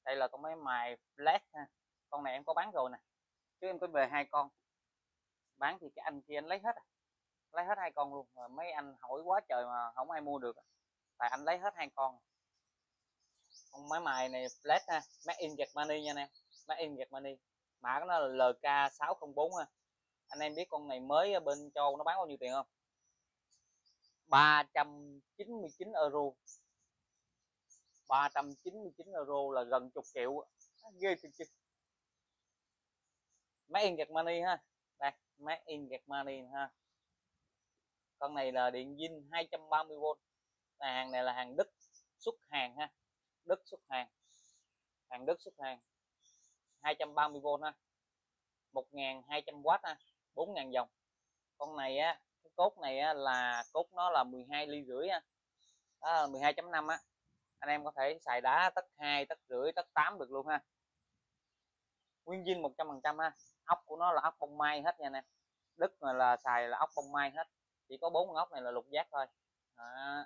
Speaker 1: Đây là con máy mài flash ha, con này em có bán rồi nè, chứ em có về hai con bán thì cái anh kia anh lấy hết à. Lấy hết hai con luôn, mà mấy anh hỏi quá trời mà không ai mua được, tại anh lấy hết hai con. Con máy mài này flash ha, made in Germany nha anh em, made in Germany, mã của nó là L K sáu không bốn ha. Anh em biết con này mới ở bên châu nó bán bao nhiêu tiền không? ba trăm chín mươi chín euro, ba trăm chín mươi chín euro là gần chục triệu, ghê thiệt chứ. Made in Germany ha, đây Made in Germany ha. Con này là điện zin hai trăm ba mươi vôn, hàng này là hàng Đức xuất hàng ha, Đức xuất hàng, hàng Đức xuất hàng, hai trăm ba mươi vôn ha, một nghìn hai trăm W ha, bốn nghìn dòng. Con này á, cái cốt này á, là cốt nó là mười hai ly rưỡi ha, đó là mười hai chấm năm á. Anh em có thể xài đá tất hai, tất rưỡi, tất tám được luôn ha, nguyên zin một trăm phần trăm ha. Ốc của nó là ốc bông mai hết nha nè, Đức mà là xài là ốc bông mai hết, chỉ có bốn ốc này là lục giác thôi. Đó.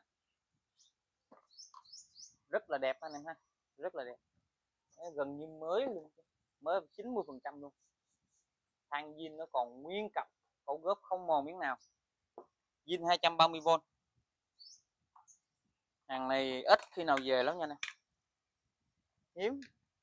Speaker 1: Rất là đẹp anh em ha, rất là đẹp, gần như mới luôn, mới chín mươi phần trăm luôn. Than zin nó còn nguyên cặp, cổ góp không mòn miếng nào, zin hai trăm ba mươi vôn. Hàng này ít khi nào về lắm nha nè, hiếm.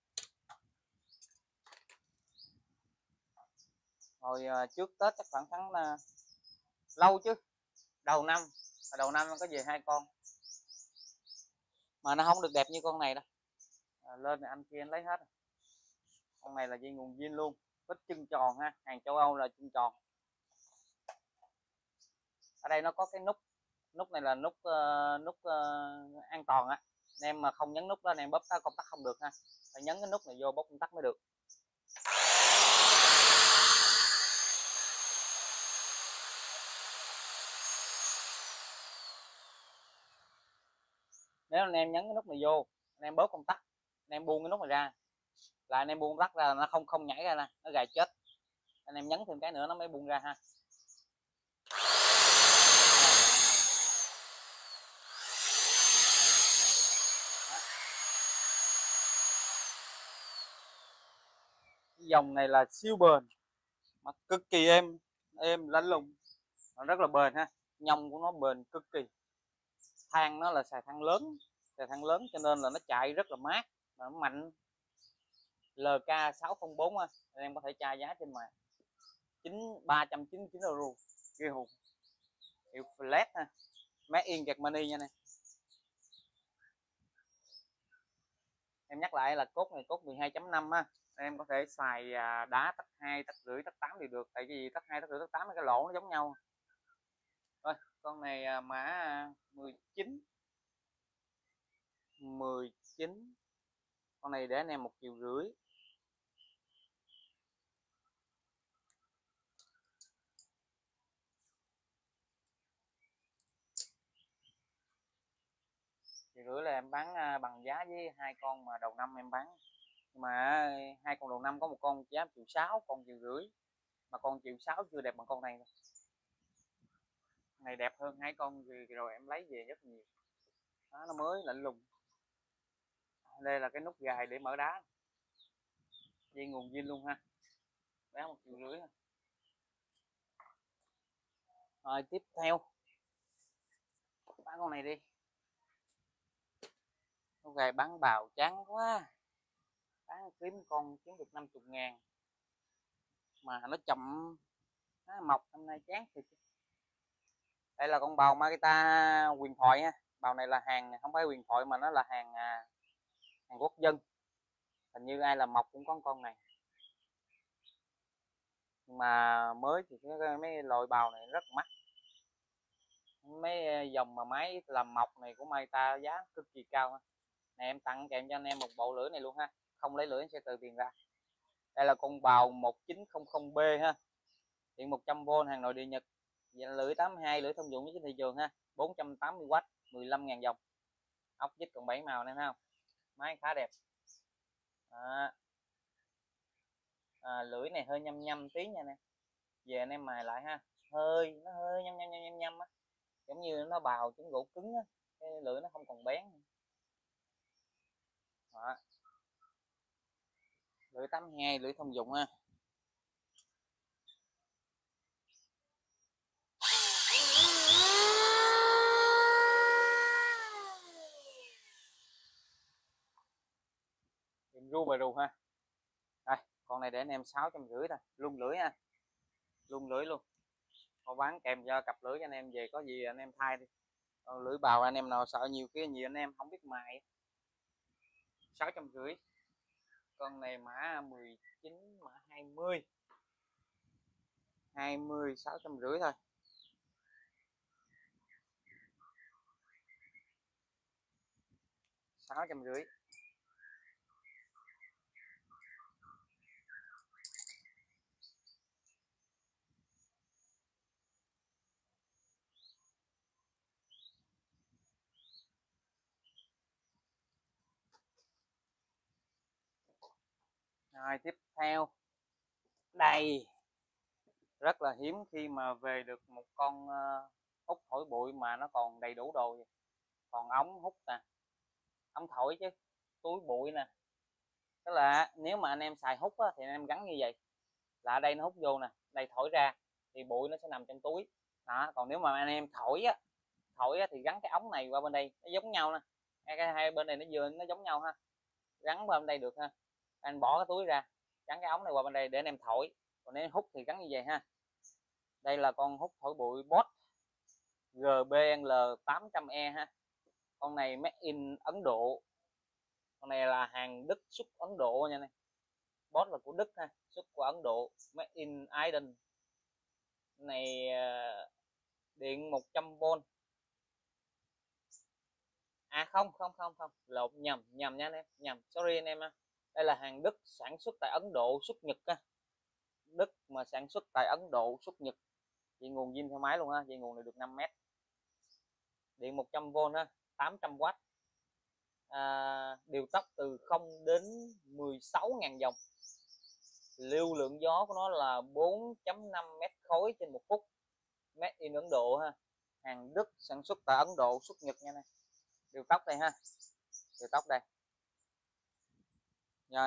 Speaker 1: Hồi uh, trước Tết chắc khoảng tháng uh, lâu chứ, đầu năm, đầu năm nó có về hai con mà nó không được đẹp như con này đâu. À, lên thì anh kia anh lấy hết. Con này là dây nguồn zin luôn, vết chân tròn ha, hàng châu Âu là chân tròn. Ở đây nó có cái nút, nút này là nút uh, nút uh, an toàn á, anh em mà không nhấn nút đó anh em bóp công tắc không được ha, phải nhấn cái nút này vô bóp công tắc mới được. Nếu anh em nhấn cái nút này vô, anh em bóp công tắc, anh em buông cái nút này ra, là anh em buông tắt ra nó không không nhảy ra nè, nó gài chết. Anh em nhấn thêm cái nữa nó mới buông ra ha. Cái dòng này là siêu bền mà cực kỳ êm, êm lạnh lùng, rất là bền ha, nhông của nó bền cực kỳ. Than nó là xài than lớn, xài than lớn cho nên là nó chạy rất là mát và nó mạnh. L K sáu không bốn á, anh em có thể tra giá trên mạng ba trăm chín mươi chín euro, ghê hồn. Hiệu flat ha, made in Germany nha nè. Em nhắc lại là cốt này cốt mười hai chấm năm á, em có thể xài đá tắc hai, tắc rưỡi, tắc tám thì được, tại vì tắc hai, tắc rưỡi, tắc tám cái lỗ nó giống nhau. Rồi con này mã mười chín, mười chín, con này để anh em một triệu rưỡi. Triệu rưỡi là em bán bằng giá với hai con mà đầu năm em bán, nhưng mà hai con đầu năm có một con giá triệu sáu, con triệu rưỡi, mà con triệu sáu chưa đẹp bằng con này. Này đẹp hơn hai con gì rồi em lấy về rất nhiều. Đó, nó mới lạnh lùng. Đây là cái nút gài để mở đá, dây nguồn zin luôn ha, bán một triệu rưỡi. Rồi tiếp theo bán con này đi, con gài bán bào chán quá, bán kiếm con kiếm được năm mươi ngàn mà nó chậm, nó mọc hôm nay chán thiệt. Đây là con bào Makita huyền thoại ha, bào này là hàng không phải huyền thoại mà nó là hàng hàng quốc dân, hình như ai làm mọc cũng có con này, nhưng mà mới thì cái mấy loại bào này rất mắc. Mấy dòng mà máy làm mọc này của Makita giá cực kỳ cao ha. Này em tặng kèm cho anh em một bộ lưỡi này luôn ha, không lấy lưỡi sẽ từ tiền ra. Đây là con bào một chín không không B ha, điện một trăm vôn, hàng nội địa Nhật, lưỡi tám mươi hai, lưỡi thông dụng với thị trường ha, bốn trăm tám mươi W, mười lăm nghìn dòng, ốc vít còn bảy màu nè, thấy không, máy khá đẹp. Đó. À, lưỡi này hơi nhăm nhăm tí nha nè, về anh em mài lại ha, hơi nó hơi nhăm nhăm nhăm nhăm á, giống như nó bào trứng gỗ cứng á, cái lưỡi nó không còn bén. Đó. lưỡi tám hai, lưỡi thông dụng ha. Em ru bà ru ha. Đây, con này để anh em sáu trăm rưỡi thôi, luôn lưỡi ha, luôn lưỡi luôn. Họ bán kèm cho cặp lưỡi cho anh em, về có gì anh em thay đi. Còn lưỡi bào anh em nào sợ nhiều cái gì anh em không biết mài, sáu trăm rưỡi. Con này mã mười chín, mã hai mươi, hai mươi sáu trăm rưỡi thôi. Sáu trăm rưỡi. Rồi tiếp theo đây, rất là hiếm khi mà về được một con uh, hút thổi bụi mà nó còn đầy đủ đồ vậy. Còn ống hút nè, ống thổi chứ, túi bụi nè. Tức là nếu mà anh em xài hút á, thì anh em gắn như vậy là ở đây nó hút vô nè, đây thổi ra thì bụi nó sẽ nằm trong túi đó. Còn nếu mà anh em thổi á, thổi á, thì gắn cái ống này qua bên đây, nó giống nhau nè, hai cái hai bên này nó vừa nó giống nhau ha, gắn qua bên đây được ha. Anh bỏ cái túi ra, gắn cái ống này qua bên đây để anh em thổi. Còn nếu hút thì gắn như vậy ha. Đây là con hút thổi bụi Bosch G B L tám trăm E ha. Con này made in Ấn Độ, con này là hàng Đức xuất Ấn Độ nha này. Bosch là của Đức ha, xuất của Ấn Độ, made in Iden. Này điện một trăm vôn. À không không không không, lộn, nhầm nhầm nha anh em, nhầm, sorry anh em ha. Đây là hàng Đức sản xuất tại Ấn Độ xuất Nhật ha. Đức mà sản xuất tại Ấn Độ xuất Nhật. Chị nguồn zin theo máy luôn ha, chị nguồn này được năm mét. Điện một trăm vôn ha, tám trăm oát. À, điều tốc từ không đến mười sáu nghìn dòng. Lưu lượng gió của nó là bốn phẩy năm mét khối trên một phút. Made in Ấn Độ ha. Hàng Đức sản xuất tại Ấn Độ xuất Nhật nha này. Điều tốc đây ha. Điều tốc đây. Rồi.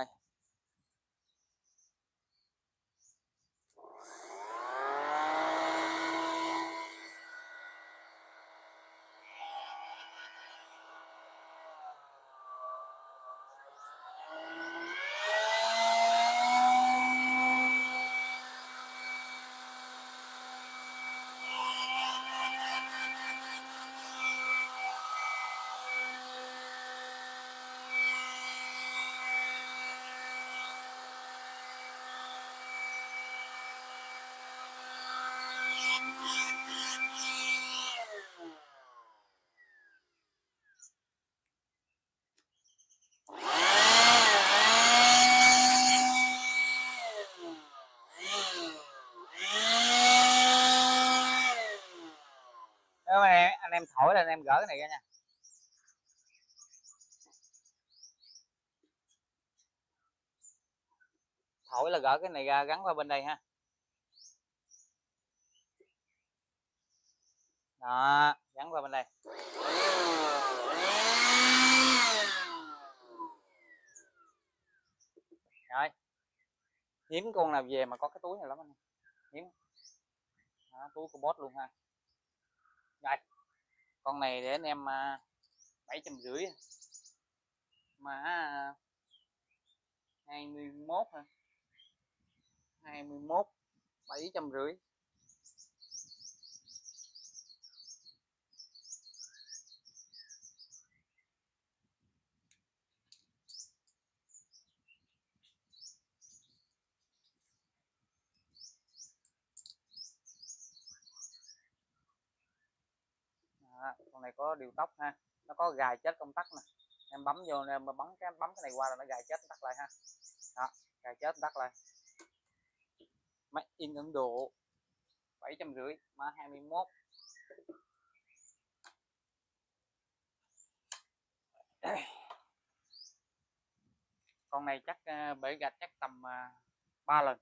Speaker 1: Nếu mà anh em thổi là anh em gỡ cái này ra nha. Thổi là gỡ cái này ra, gắn qua bên đây ha. Đó, gắn qua bên đây. Rồi. Hiếm con nào về mà có cái túi này lắm anh. Hiếm. Đó, túi của Bosch luôn ha. Đây. Con này để anh em bảy trăm rưỡi. Mà hai mươi mốt ha. hai mươi mốt bảy trăm rưỡi. Đó, con này có điều tốc ha, nó có gài chết công tắc nè, em bấm vô em bấm cái bấm cái này qua là nó gài chết tắt lại ha. Đó, gài chết tắt lại. Made in Ấn Độ, bảy trăm rưỡi, mã hai mươi mốt. Con này chắc bể gạch chắc tầm ba lần.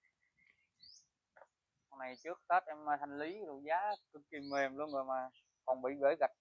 Speaker 1: Con này trước Tết em thanh lý rồi, giá cực kỳ mềm luôn rồi mà còn bị gãy gạch.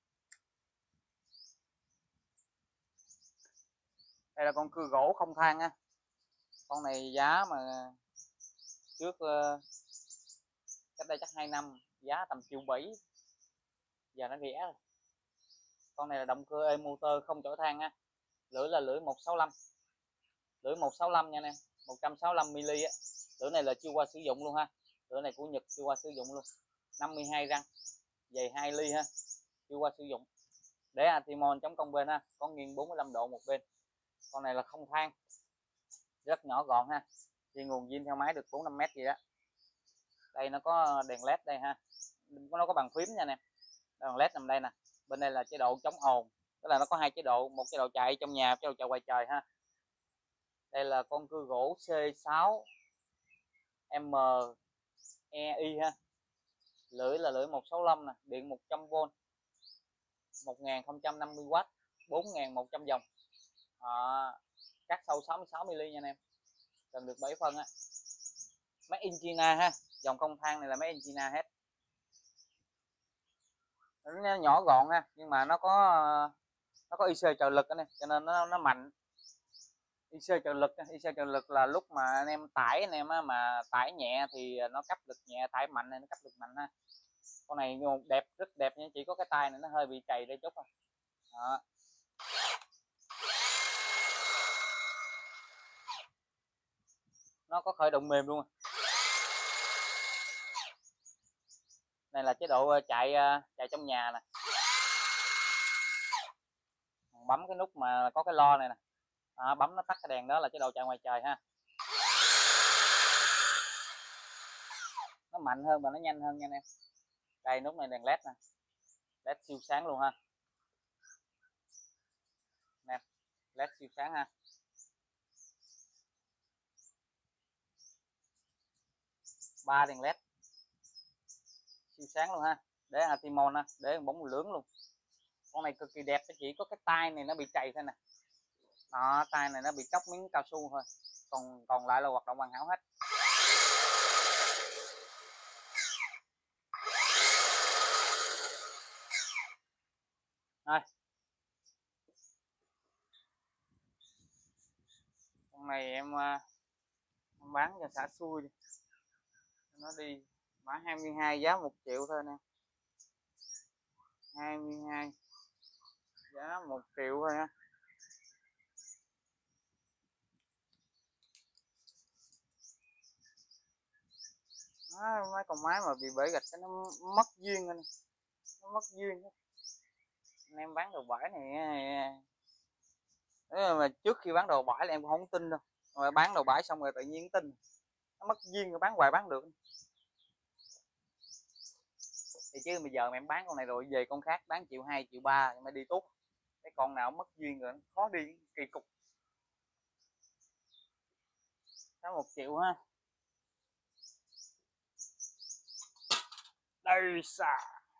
Speaker 1: Đây là con cưa gỗ không than ha. Con này giá mà trước uh, cách đây chắc hai năm giá tầm triệu bảy, giờ nó rẻ rồi. Con này là động cơ e motor không chổi than ha. Lưỡi là lưỡi một sáu lăm, lưỡi một sáu lăm nha anh em, một trăm sáu mươi lăm mi-li á. Lưỡi này là chưa qua sử dụng luôn ha, lưỡi này của Nhật chưa qua sử dụng luôn. năm mươi hai răng, dày hai ly ha, chưa qua sử dụng. Để Atimon chống công bên ha, có nghiêng bốn mươi lăm độ một bên. Con này là không than, rất nhỏ gọn ha, đi nguồn zin theo máy được bốn năm mét gì đó. Đây nó có đèn led đây ha, nó có bàn phím nha nè, đèn led nằm đây nè. Bên đây là chế độ chống ồn, tức là nó có hai chế độ, một chế độ chạy trong nhà, chế độ chạy ngoài trời ha. Đây là con cưa gỗ C sáu M E I ha, lưỡi là lưỡi một sáu lăm nè, điện một trăm vôn, một nghìn không trăm năm mươi oát, bốn nghìn một trăm dòng. À, cắt sâu sáu mươi sáu mi-li nha anh em, cần được bảy phân á. Made in China ha, dòng không than này là made in China hết. Nó nhỏ gọn ha, nhưng mà nó có nó có i xê trợ lực này, cho nên nó nó mạnh. i xê trợ lực, i xê trợ lực là lúc mà anh em tải anh em á, mà tải nhẹ thì nó cấp lực nhẹ, tải mạnh này nó cấp lực mạnh ha. Con này đẹp, rất đẹp nha, chỉ có cái tay này nó hơi bị trầy đây chút thôi. Đó. Nó có khởi động mềm luôn. Này là chế độ chạy chạy trong nhà nè. Bấm cái nút mà có cái lo này nè. À, bấm nó tắt cái đèn đó là chế độ chạy ngoài trời ha. Nó mạnh hơn và nó nhanh hơn nha anh em. Đây nút này đèn led nè, led siêu sáng luôn ha. Nè, led siêu sáng ha. Ba đèn led siêu sáng luôn ha. Để Atimon ha, để bóng màu lưỡng luôn. Con này cực kỳ đẹp, chỉ có cái tay này nó bị trầy thôi nè. Đó, tay này nó bị cóc miếng cao su thôi, còn còn lại là hoạt động hoàn hảo hết. Rồi. Con này em, em bán cho xả xui đi. Nó đi bán hai mươi hai, giá một triệu thôi nè. hai mươi hai giá một triệu thôi ha. Đó, mấy con máy mà bị bể gạch nó mất duyên rồi nè. Nó mất duyên. Anh em bán đồ bãi này, đấy mà trước khi bán đồ bãi là em cũng không tin đâu, rồi bán đồ bãi xong rồi tự nhiên tin, nó mất duyên rồi bán hoài bán được. Thì chứ bây giờ mà em bán con này rồi về con khác bán triệu hai triệu ba mà đi tốt, cái con nào mất duyên rồi khó đi kỳ cục. Đó một triệu ha. Đây xà,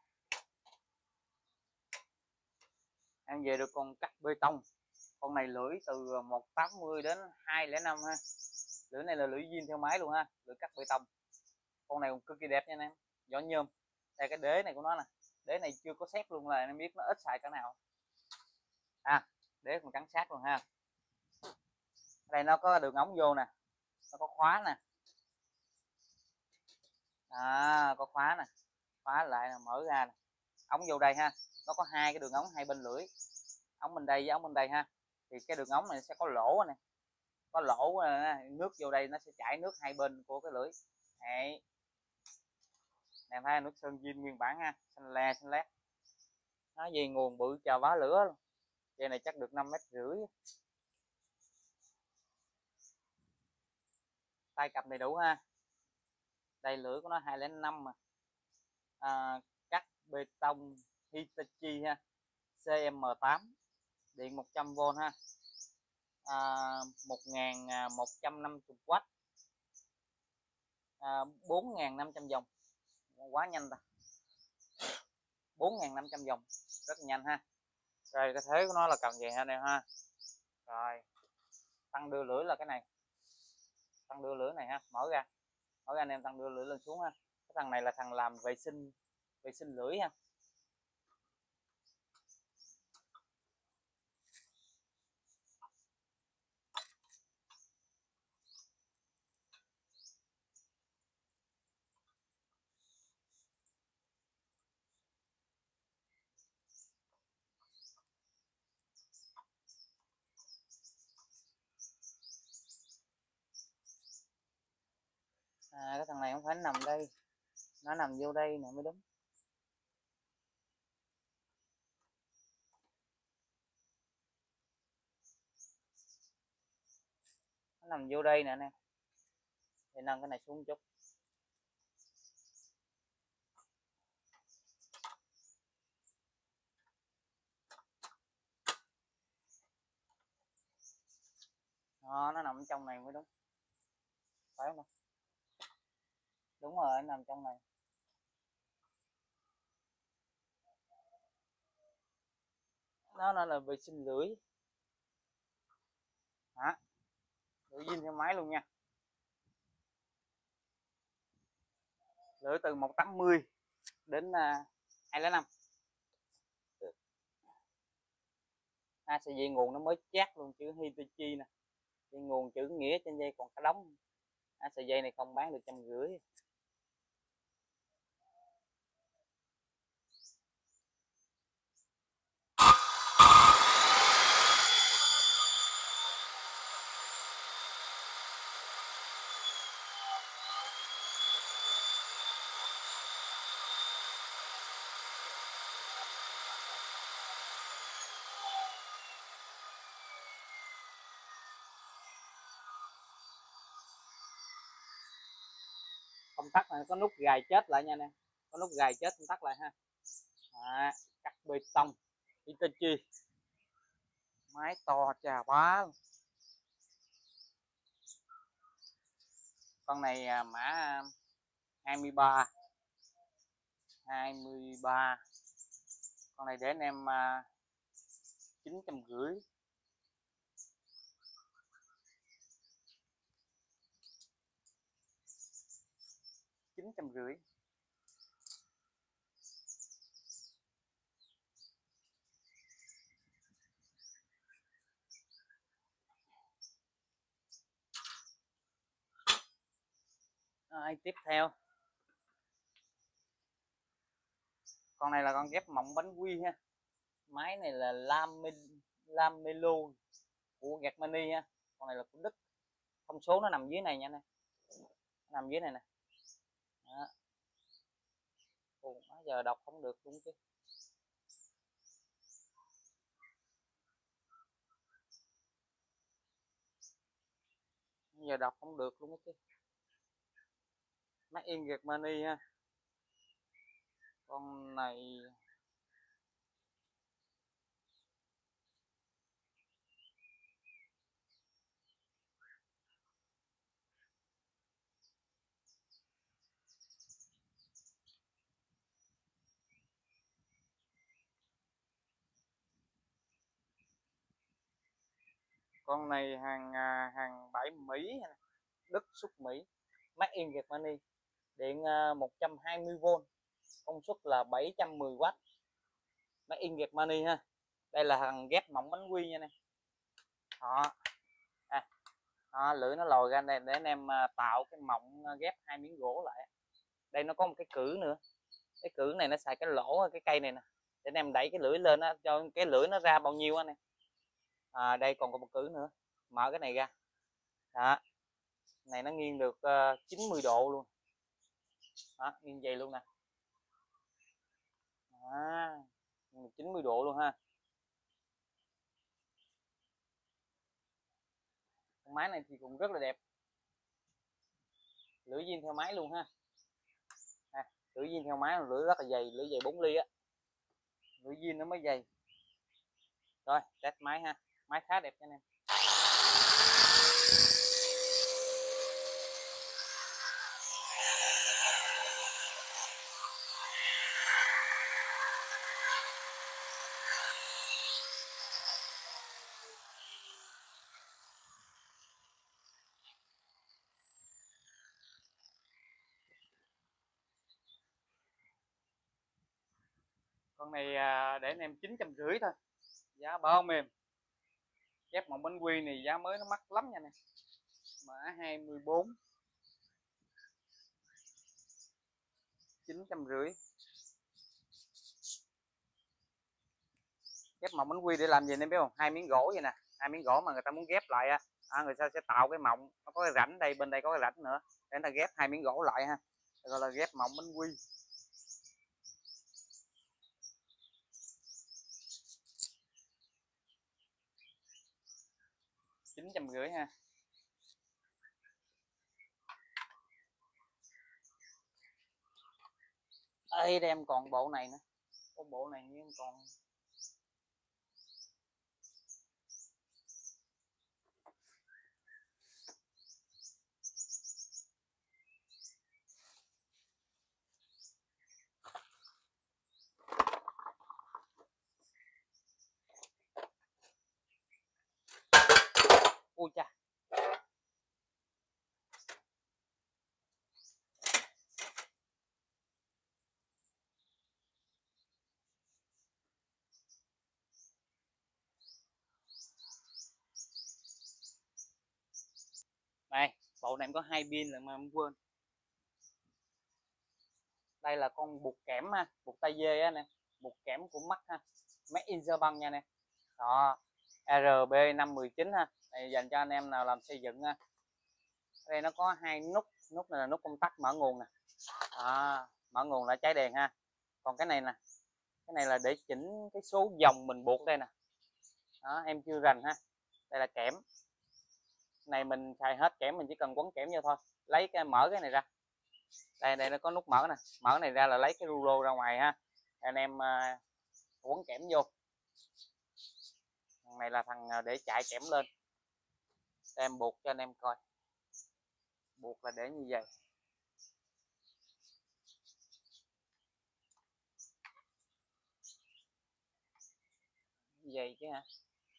Speaker 1: em về được con cắt bê tông. Con này lưỡi từ một tám mươi đến hai không năm ha. Lưỡi này là lưỡi zin theo máy luôn ha, lưỡi cắt bê tông. Con này cũng cực kỳ đẹp nha anh em, vỏ nhôm. Đây cái đế này của nó nè, đế này chưa có xét luôn, là em biết nó ít xài cả nào. À, đế còn trắng sát luôn ha. Đây nó có đường ống vô nè, nó có khóa nè. À, có khóa nè, khóa lại là mở ra nè. Ống vô đây ha, nó có hai cái đường ống hai bên lưỡi, ống bên đây với ống bên đây ha. Thì cái đường ống này sẽ có lỗ này, có lỗ, nước vô đây nó sẽ chảy nước hai bên của cái lưỡi. Đấy. Em thấy nước sơn zin nguyên bản ha, xanh le xanh lét. Nó về nguồn bự chà vá lửa luôn. Dây này chắc được năm mét rưỡi. Tay cặp đầy đủ ha. Đây lưỡi của nó hai không năm mà. À, cắt bê tông Hitachi ha, C M tám, điện một trăm vôn ha. À, một nghìn một trăm năm mươi oát, à, bốn nghìn năm trăm dòng. Quá nhanh ta, bốn nghìn năm trăm dòng, rất là nhanh ha. Rồi cái thế của nó là cần gì ha đây ha. Rồi tăng đưa lưỡi là cái này, tăng đưa lưỡi này ha, mở ra, mở ra anh em tăng đưa lưỡi lên xuống ha. Cái thằng này là thằng làm vệ sinh, vệ sinh lưỡi ha. À, cái thằng này không phải nằm đây, nó nằm vô đây nè mới đúng. Nó nằm vô đây nè nè. Để nâng cái này xuống chút. Đó, nó nằm ở trong này mới đúng. Phải không? Đúng rồi, nó nằm trong này. Đó, nó là vệ sinh lưỡi. Hả? Lưỡi zin theo máy luôn nha. Lưỡi từ một tám mươi đến uh, hai không năm. A xê giê nguồn nó mới chát luôn, chữ Hitachi nè. Cái nguồn chữ nghĩa trên dây còn cả đống. a xê giê này không bán được trăm rưỡi. Công tắc này có nút gài chết lại nha nè, có nút gài chết công tắc lại ha. À, cắt bê tông Hitachi, máy to chà bá. Con này à, mã hai mươi ba hai mươi ba, con này để anh em à, chín trăm rưỡi. chín trăm rưỡi. Rồi, tiếp theo con này là con ghép mỏng bánh quy ha. Máy này là Lamelo của Germany ha. Con này là của Đức. Thông số nó nằm dưới này nha nè, nằm dưới này nè. Đó. Ồ, giờ đọc không được luôn chứ. Giờ đọc không được luôn chứ. Made in Germany ha. Con này con này hàng hàng bãi Mỹ, Đức xuất Mỹ, Made in Germany, điện một trăm hai mươi vôn, công suất là bảy trăm mười oát, Made in Germany ha. Đây là thằng ghép mỏng bánh quy nha nè. Đó. À, đó, lưỡi nó lồi ra đây để anh em tạo cái mỏng ghép hai miếng gỗ lại. Đây nó có một cái cử nữa, cái cử này nó xài cái lỗ cái cây này nè để anh em đẩy cái lưỡi lên đó, cho cái lưỡi nó ra bao nhiêu anh em. À, đây còn có một cử nữa, mở cái này ra. Đó, này nó nghiêng được uh, chín mươi độ luôn. Đó, nghiêng vậy luôn nè. À, chín mươi độ luôn ha. Con máy này thì cũng rất là đẹp, lưỡi zin theo máy luôn ha. À, lưỡi zin theo máy, lưỡi rất là dày, lưỡi dày bốn ly á, lưỡi zin nó mới dày. Rồi test máy ha, máy khá đẹp cho anh em. Con này để anh em chín trăm rưỡi thôi, giá bao mềm. Ghép mỏng bánh quy này giá mới nó mắc lắm nha nè, mã hai mươi bốn, chín trăm rưỡi. Ghép mỏng bánh quy để làm gì em biết không? Hai miếng gỗ vậy nè, hai miếng gỗ mà người ta muốn ghép lại á, à, người ta sẽ tạo cái mỏng, nó có cái rãnh đây, bên đây có cái rãnh nữa, để ta ghép hai miếng gỗ lại ha, gọi là ghép mỏng bánh quy. Chín trăm rưỡi ha. Ê, đem còn bộ này nữa, có bộ này nhưng còn ui cha. Này, bộ này em có hai pin rồi mà em quên. Đây là con buộc kẽm ha, buộc tay dê á nè, buộc kẽm của mắt ha, Made in Japan nha nè. Đó, R B năm một chín ha, này dành cho anh em nào làm xây dựng ha. Đây nó có hai nút, nút này là nút công tắc mở nguồn nè. Đó, mở nguồn là cháy đèn ha. Còn cái này nè, cái này là để chỉnh cái số vòng mình buộc đây nè. Đó, em chưa rành ha. Đây là kẽm. Này mình xài hết kẽm, mình chỉ cần quấn kẽm vô thôi. Lấy cái mở cái này ra. Đây đây nó có nút mở nè, mở này ra là lấy cái rulo ra ngoài ha. Anh em uh, quấn kẽm vô. Thằng này là thằng để chạy kẽm lên. Để em buộc cho anh em coi. Buộc là để như vậy. Như vậy chứ hả?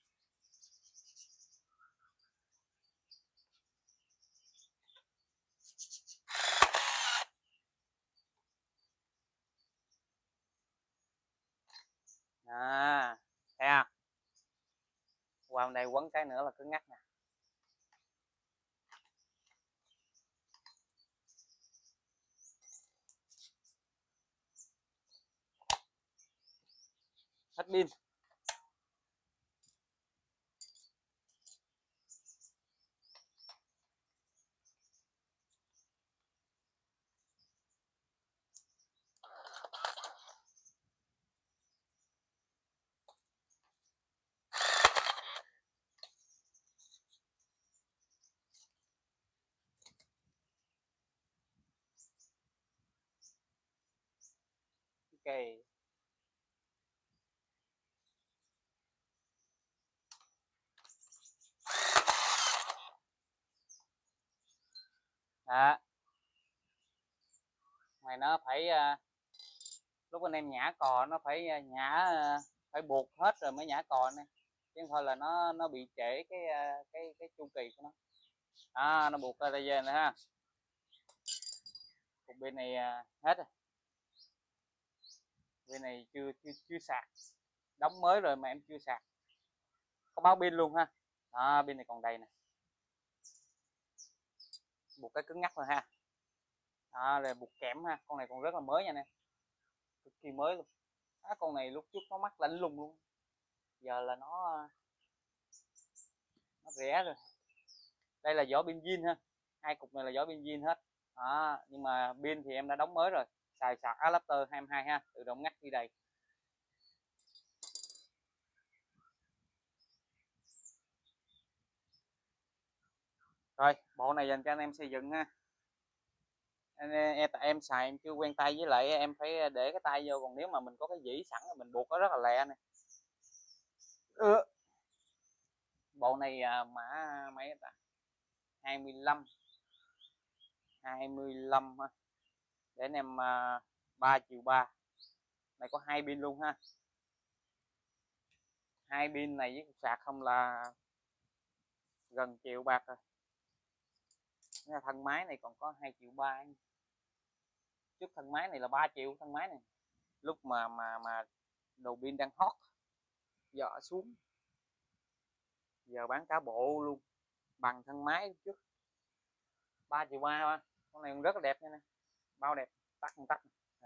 Speaker 1: À, thấy không? Qua bên đây quấn cái nữa là cứng ngắc nè. Hết pin. Ok. Đó. Mày nó phải uh, lúc anh em nhả cò nó phải uh, nhả uh, phải buộc hết rồi mới nhả cò nè, chứ không thôi là nó nó bị trễ cái uh, cái cái chu kỳ của nó. À, nó buộc ra đây nữa ha. Cục bên này uh, hết rồi. Bên này chưa chưa chưa sạc, đóng mới rồi mà em chưa sạc. Có báo pin luôn ha. Đó, pin này còn đầy nè. Buộc cái cứng ngắc rồi ha. Đó, rồi buộc kẽm ha, con này còn rất là mới nha nè, cực kỳ mới luôn. Đó, con này lúc trước nó mắc lạnh lùng luôn, giờ là nó nó rẻ rồi. Đây là vỏ pin zin ha, hai cục này là vỏ pin zin hết. Đó, nhưng mà pin thì em đã đóng mới rồi, xài sạc adapter hai mươi hai ha, tự động ngắt đi đầy. Rồi, bộ này dành cho anh em xây dựng ha. Em, em, tại em xài em chưa quen tay, với lại em phải để cái tay vô, còn nếu mà mình có cái dĩ sẵn thì mình buộc nó rất là lẹ nè. Ừ. Bộ này à, mã mấy ta? hai mươi lăm hai mươi lăm ha. Để anh em à, ba triệu ba. Này có hai pin luôn ha. Hai pin này với sạc không là gần triệu bạc rồi. Thân máy này còn có hai triệu ba. Trước thân máy này là ba triệu thân máy này. Lúc mà mà mà đồ pin đang hot dọ xuống. Giờ bán cả bộ luôn. Bằng thân máy trước. ba triệu ba. Con này rất là đẹp nha nè. Bao đẹp, tắt không tắt. À.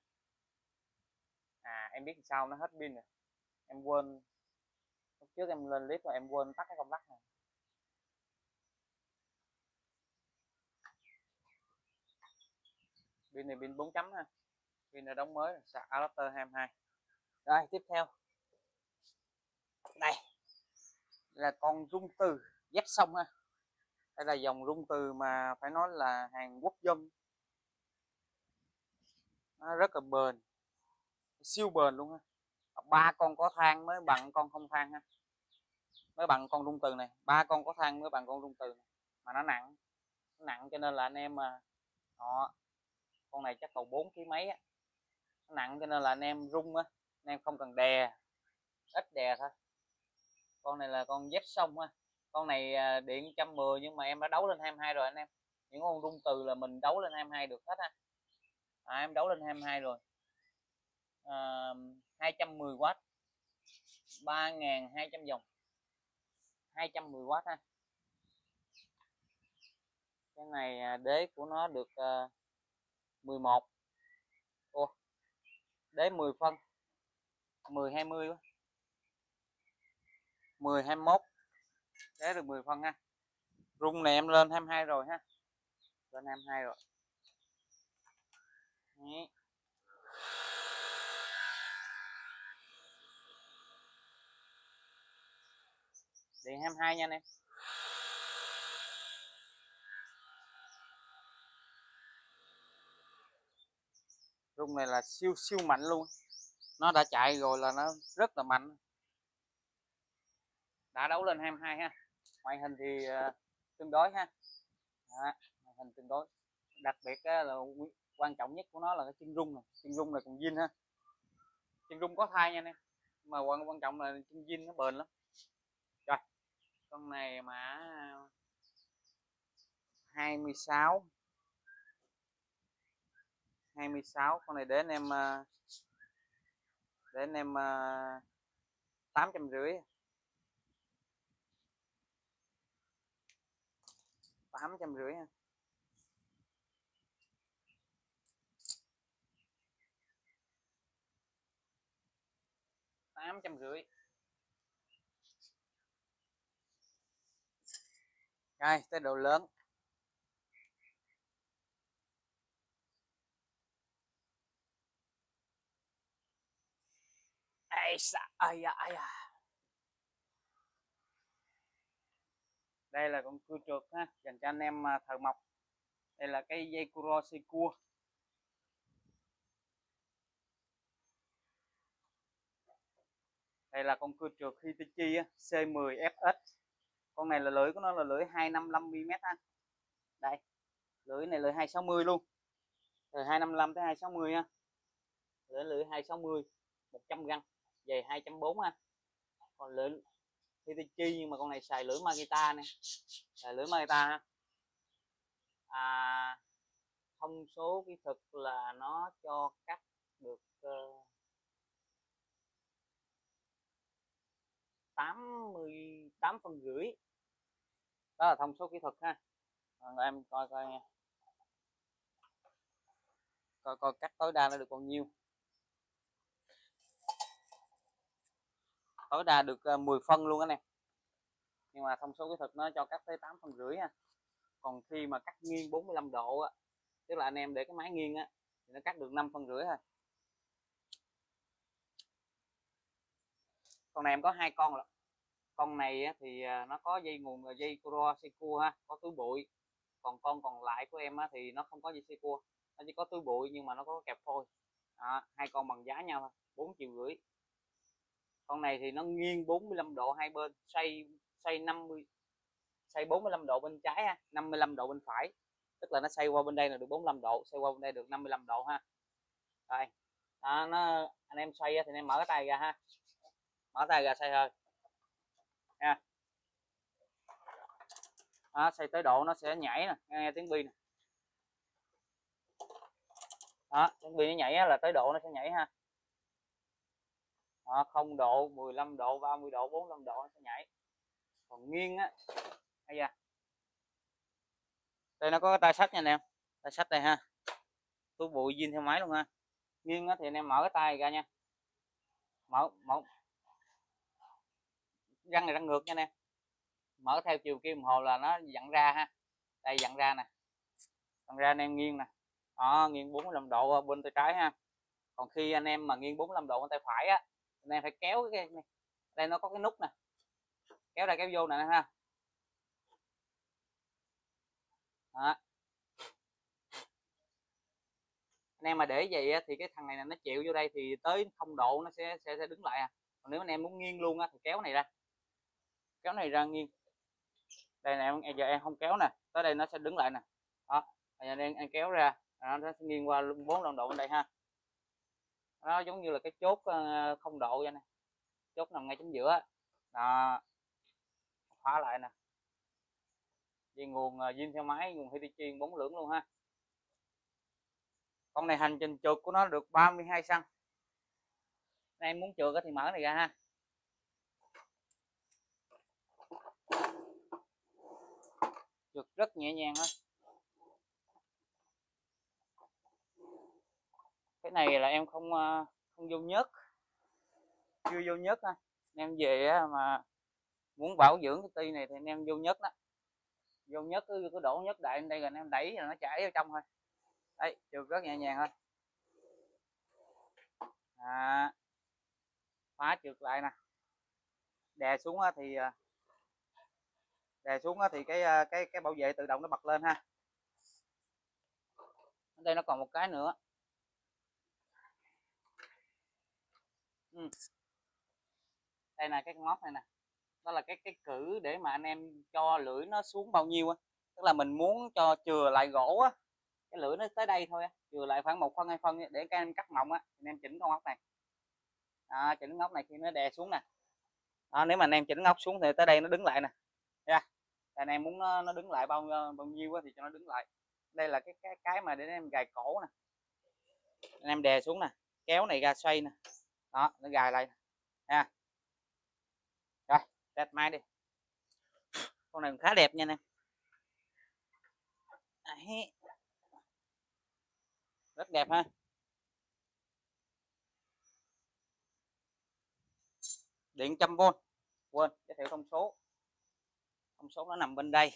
Speaker 1: à em biết sao nó hết pin rồi. Em quên lúc trước em lên clip rồi em quên tắt cái công tắc này. Pin này pin bốn chấm ha, pin là đóng mới, sạc adapter hai mươi hai. Rồi tiếp theo đây là con rung từ Z xong ha. Đây là dòng rung từ mà phải nói là hàng quốc dân, nó rất là bền, siêu bền luôn ha. Ba con có than mới bằng con không than ha, mới bằng con rung từ này. Ba con có than mới bằng con rung từ này. Mà nó nặng, nó nặng cho nên là anh em mà họ, con này chắc còn bốn ký mấy á, nó nặng cho nên là anh em rung á, anh em không cần đè, ít đè thôi. Con này là con Z xong ha, con này điện một trăm mười nhưng mà em đã đấu lên hai mươi hai rồi anh em. Những con rung từ là mình đấu lên hai mươi hai được hết ha. À, em đấu lên hai mươi hai rồi. À, hai trăm mười W, ba nghìn hai trăm dòng, hai trăm mười W ha. Cái này đế của nó được uh, mười một. Ô, đế mười phân, mười hai mươi, mười hai mươi mốt, đế được mười phân ha. Rung này em lên hai mươi hai rồi ha, lên hai mươi hai rồi. Đấy. Điện hai mươi hai nha anh em. Rung này là siêu siêu mạnh luôn, nó đã chạy rồi là nó rất là mạnh, đã đấu lên hai mươi hai ha. Ngoại hình thì uh, tương đối ha. Đó, ngoại hình tương đối. Đặc biệt uh, là quan trọng nhất của nó là cái chân rung này, chân rung là còn zin ha, chân rung có thai nha anh em, mà quan quan trọng là chân zin nó bền lắm. Rồi con này mã hai mươi sáu, hai mươi sáu, con này để anh em uh, để anh em uh, tám trăm rưỡi, tám trăm rưỡi ha. Tám trăm rưỡi. Rồi tới độ lớn. Ây da, ai da, ai da. Đây là con cưa trượt ha, dành cho anh em thợ mộc. Đây là cái dây curo xay cua. Đây là con cưa trượt Hitachi C mười F S. Con này là lưỡi của nó là lưỡi hai năm lăm mi li mét ha. Đây, lưỡi này lưỡi hai sáu mươi luôn, từ hai năm lăm tới hai sáu mươi ha. Lưỡi lưỡi hai sáu mươi, một trăm găng, dày hai chấm bốn ha. Còn lưỡi Hitachi nhưng mà con này xài lưỡi Makita nè, xài lưỡi Makita ha. À, thông số kỹ thuật là nó cho cắt được uh, tám mươi tám phân rưỡi, đó là thông số kỹ thuật ha. Rồi em coi coi nha, coi coi cắt tối đa nó được bao nhiêu. Tối đa được mười phân luôn anh em, nhưng mà thông số kỹ thuật nó cho cắt tới tám phân rưỡi ha. Còn khi mà cắt nghiêng bốn mươi lăm độ á, tức là anh em để cái máy nghiêng á thì nó cắt được năm phân rưỡi thôi. Con này em có hai con rồi. Con này á, thì nó có dây nguồn là dây Kuro Seiko ha, có túi bụi. Còn con còn lại của em á, thì nó không có dây Seiko, nó chỉ có túi bụi nhưng mà nó có kẹp phôi. Đó, hai con bằng giá nhau thôi, bốn triệu rưỡi. Con này thì nó nghiêng bốn mươi lăm độ hai bên, xoay xoay năm mươi, xoay bốn mươi lăm độ bên trái ha, năm mươi lăm độ bên phải, tức là nó xoay qua bên đây là được bốn mươi lăm độ, xoay qua bên đây được năm mươi lăm độ ha. Đây đó, nó anh em xoay thì anh em mở cái tay ra ha, mở tay ra xoay thôi nha. Đó, xoay tới độ nó sẽ nhảy nè, nghe tiếng bi nè. Đó, tiếng bi nó nhảy là tới độ nó sẽ nhảy ha. Đó, không độ, mười lăm độ, ba mươi độ, bốn mươi lăm độ nó sẽ nhảy. Còn nghiêng á, hay da, đây nó có cái tay sách nha anh em, tay sách đây ha, túi bụi zin theo máy luôn ha. Nghiêng á thì anh em mở cái tay ra nha, mở mở răng này răng ngược nha anh em, mở theo chiều kim đồng hồ là nó dặn ra ha. Đây dặn ra nè, dặn ra anh em nghiêng nè. Đó, nghiêng bốn mươi lăm độ bên tay trái ha. Còn khi anh em mà nghiêng bốn mươi lăm độ bên tay phải á, anh em phải kéo cái này. Đây nó có cái nút nè, kéo ra kéo vô nè ha. Đó. Anh em mà để vậy á, thì cái thằng này nó chịu vô đây thì tới không độ nó sẽ sẽ, sẽ đứng lại à. Còn nếu anh em muốn nghiêng luôn á thì kéo này ra, kéo này ra nghiêng. Đây nè em, giờ em không kéo nè, tới đây nó sẽ đứng lại nè. Đó, giờ em, em kéo ra nó sẽ nghiêng qua bốn mươi lăm độ bên đây ha. Nó giống như là cái chốt không độ vậy nè, chốt nằm ngay chính giữa. Đó, khóa lại nè. Vì nguồn zin theo máy, nguồn Hitachi bốn lưỡng luôn ha. Con này hành trình trượt của nó được ba mươi hai xăng. Em muốn trượt thì mở này ra ha. Trượt rất nhẹ nhàng thôi. Cái này là em không không vô nhớt, chưa vô nhớt ha. Em về mà muốn bảo dưỡng cái ti này thì anh em vô nhớt đó, vô nhớt cứ, cứ đổ nhớt đại lên đây rồi anh em đẩy rồi nó chảy vào trong thôi. Đấy, trượt rất nhẹ nhàng thôi. À, khóa trượt lại nè, đè xuống thì đè xuống thì cái cái cái bảo vệ tự động nó bật lên ha. Ở đây nó còn một cái nữa. Ừ. Đây là cái móc này nè, đó là cái cái cử để mà anh em cho lưỡi nó xuống bao nhiêu á, tức là mình muốn cho chừa lại gỗ á, cái lưỡi nó tới đây thôi á, chừa lại khoảng một phân hai phân để các em cắt mỏng á, anh em chỉnh con ốc này. À, chỉnh ngóc này khi nó đè xuống nè. Đó, nếu mà anh em chỉnh ngóc xuống thì tới đây nó đứng lại nè nha. Anh em muốn nó, nó đứng lại bao bao nhiêu thì cho nó đứng lại. Đây là cái cái cái mà để anh em gài cổ nè, anh em đè xuống nè, kéo này ra xoay nè, đó nó gài lại nha. Rồi test máy đi, con này khá đẹp nha anh em. Đấy. Rất đẹp ha. Điện trăm vôn, quên giới thiệu thông số, thông số nó nằm bên đây.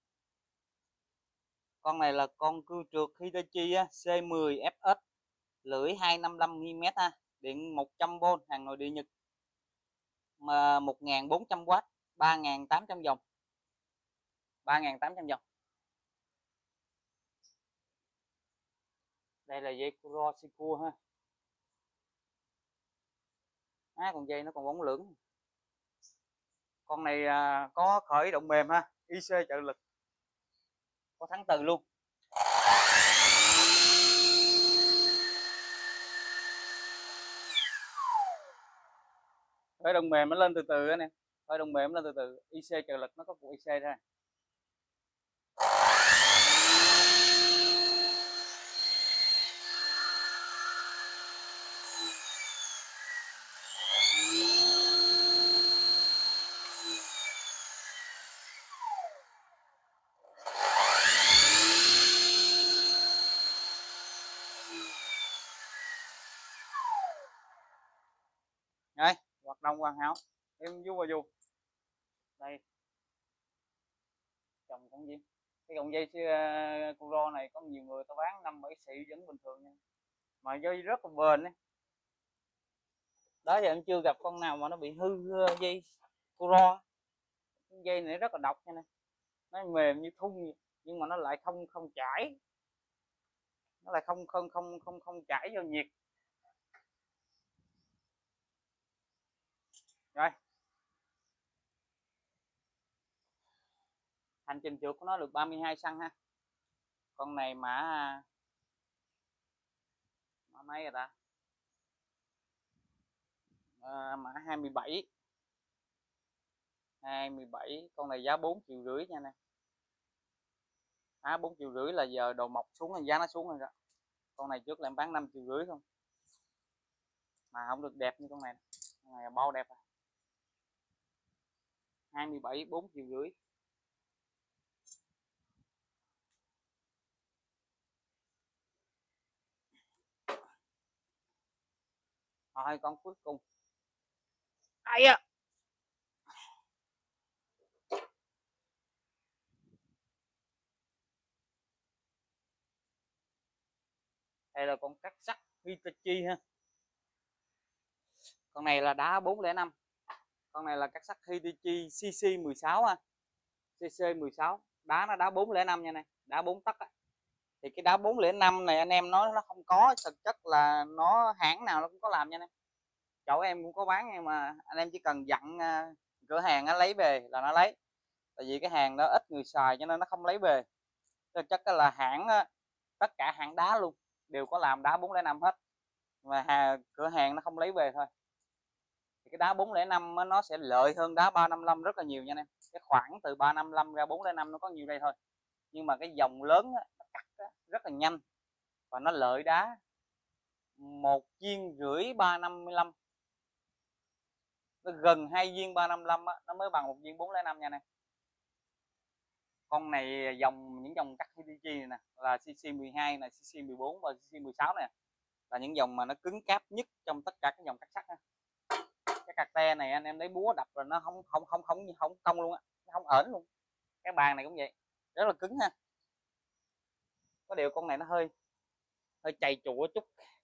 Speaker 1: Con này là con cưa trượt Hitachi C mười F S, lưỡi hai trăm năm mươi lăm mi li mét ha, điện một trăm vôn, hàng nội địa Nhật, mà một nghìn bốn trăm oát, ba nghìn tám trăm dòng, ba nghìn tám trăm dòng. Đây là dây Kuro Shikua ha. À, còn dây nó còn bóng lưỡng. Con này à, có khởi động mềm ha, i xê trợ lực, có thắng từ luôn. Khởi động mềm nó lên từ từ anh em, khởi động mềm lên từ từ, i xê trợ lực nó có phụ i xê thôi. Đây, hoạt động hoàn hảo, em vu và dù. Đây, trồng con gì? Cái cọng dây Kuro này có nhiều người ta bán năm bảy xị vẫn bình thường nha, mà dây rất là bền ấy. Đó giờ em chưa gặp con nào mà nó bị hư dây Kuro. Dây này rất là độc nha nè, nó mềm như thun nhưng mà nó lại không không chảy, nó lại không không không không không chảy do nhiệt. Rồi, hành trình trượt của nó được ba mươi hai xăng ha. Con này mã mã mấy rồi ta, à, mã hai mươi bảy, hai mươi bảy. Con này giá bốn triệu rưỡi nha nè. À, bốn triệu rưỡi là giờ đồ mọc xuống là giá nó xuống rồi đó. Con này trước là em bán năm triệu rưỡi không, mà không được đẹp như con này. Con này là bao đẹp à. hai mươi bảy, bốn triệu rưỡi. Rồi con cuối cùng. Ai à. Đây là con cắt sắt Hitachi ha. Con này là đá bốn không năm. Con này là cắt sắt Hitachi C C mười sáu ha. C C mười sáu, đá nó đá bốn không năm nha này, đá bốn tấc á. Thì cái đá bốn không năm này anh em nói nó không có, thực chất là nó hãng nào nó cũng có làm nha này. Chỗ em cũng có bán, nhưng mà anh em chỉ cần dặn uh, cửa hàng nó lấy về là nó lấy. Tại vì cái hàng đó ít người xài cho nên nó không lấy về. Thực chất là hãng, tất cả hãng đá luôn đều có làm đá bốn không năm hết, mà hàng, cửa hàng nó không lấy về thôi. Thì cái đá bốn không năm nó sẽ lợi hơn đá ba năm lăm rất là nhiều nha em. Cái khoảng từ ba năm lăm ra bốn không năm nó có nhiều đây thôi, nhưng mà cái dòng lớn á, nó cắt á, rất là nhanh và nó lợi đá một viên rưỡi ba năm lăm, nó gần hai viên ba năm lăm á, nó mới bằng một viên bốn không năm nha nè. Con này dòng, những dòng cắt Hitachi này nè là C C mười hai này, C C mười bốn và C C mười sáu này là những dòng mà nó cứng cáp nhất trong tất cả các dòng cắt sắt á. Cái cạc te này anh em lấy búa đập rồi nó không không không không không cong luôn á, nó không ẩn luôn. Cái bàn này cũng vậy, rất là cứng ha. Có điều con này nó hơi hơi chày chụa chút.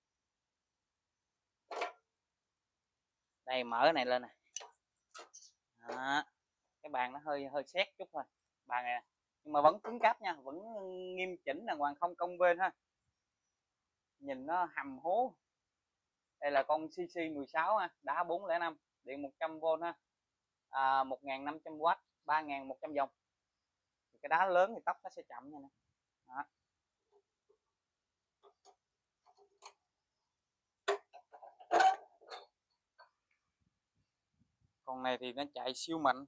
Speaker 1: Đây, mở cái này lên nè. Đó. Cái bàn nó hơi hơi sét chút thôi, bàn này nhưng mà vẫn cứng cáp nha, vẫn nghiêm chỉnh đàng hoàng, không cong bên ha, nhìn nó hầm hố. Đây là con C C mười sáu ha, đá bốn không năm, điện một trăm vôn ha, à, một nghìn năm trăm oát, ba nghìn một trăm vòng. Cái đá lớn thì tốc nó sẽ chậm nha nè. Đó. Con này thì nó chạy siêu mạnh.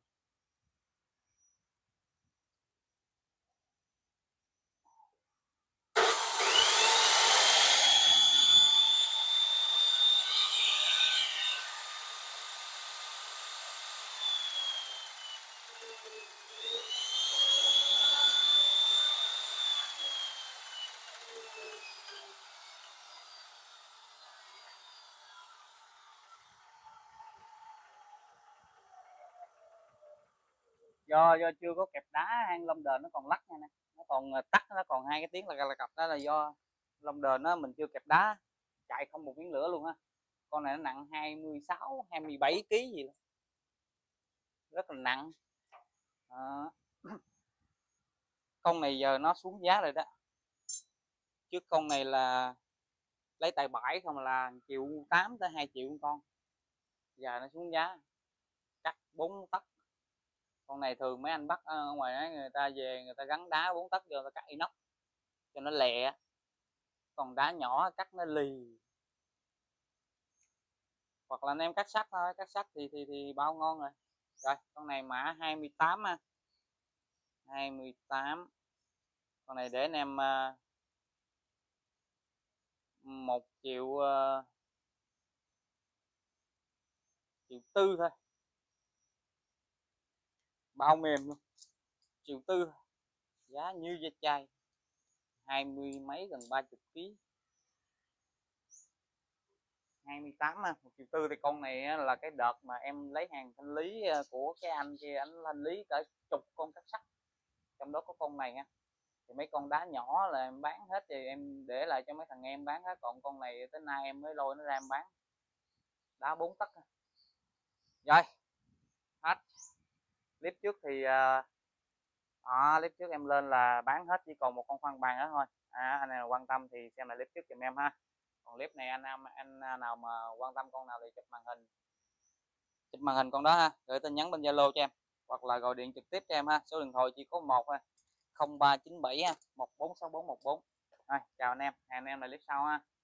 Speaker 1: do do chưa có kẹp đá, hang lông đền nó còn lắc nha nè, nó còn tắt, nó còn hai cái tiếng là là cặp, đó là do lông đền nó mình chưa kẹp đá, chạy không một miếng lửa luôn ha. Con này nó nặng hai mươi sáu hai mươi bảy ký gì đó. Rất là nặng. À. Con này giờ nó xuống giá rồi đó, trước con này là lấy tại bãi không là triệu tám tới hai triệu con, giờ nó xuống giá cắt bốn tấc. Con này thường mấy anh bắt ở ngoài đó, người ta về người ta gắn đá bốn tấc vô, người ta cắt inox cho nó lẹ, còn đá nhỏ cắt nó lì. Hoặc là anh em cắt sắt thôi, cắt sắt thì thì thì bao ngon rồi. Rồi con này mã hai mươi tám ha, hai mươi tám. Con này để anh em uh, một triệu uh, triệu tư thôi, bao mềm luôn, triệu tư, giá như da chai, hai mươi mấy gần ba mươi ký, hai mươi tám ha, một triệu tư. Thì con này là cái đợt mà em lấy hàng thanh lý của cái anh kia, anh thanh lý cả chục con cắt sắt, trong đó có con này ha. Thì mấy con đá nhỏ là em bán hết, thì em để lại cho mấy thằng em bán hết, còn con này tới nay em mới lôi nó ra em bán, đá bốn tấc. Rồi hết. Clip trước thì à, clip trước em lên là bán hết, chỉ còn một con khoan bàn đó thôi. À, anh nào quan tâm thì xem lại clip trước giùm em ha. Còn clip này anh anh nào mà quan tâm con nào thì chụp màn hình, chụp màn hình con đó ha, gửi tin nhắn bên Zalo cho em, hoặc là gọi điện trực tiếp cho em ha. Số điện thoại chỉ có một thôi, không ba chín bảy ha, một bốn sáu bốn một bốn. Rồi chào anh em, hẹn anh em lại clip sau ha.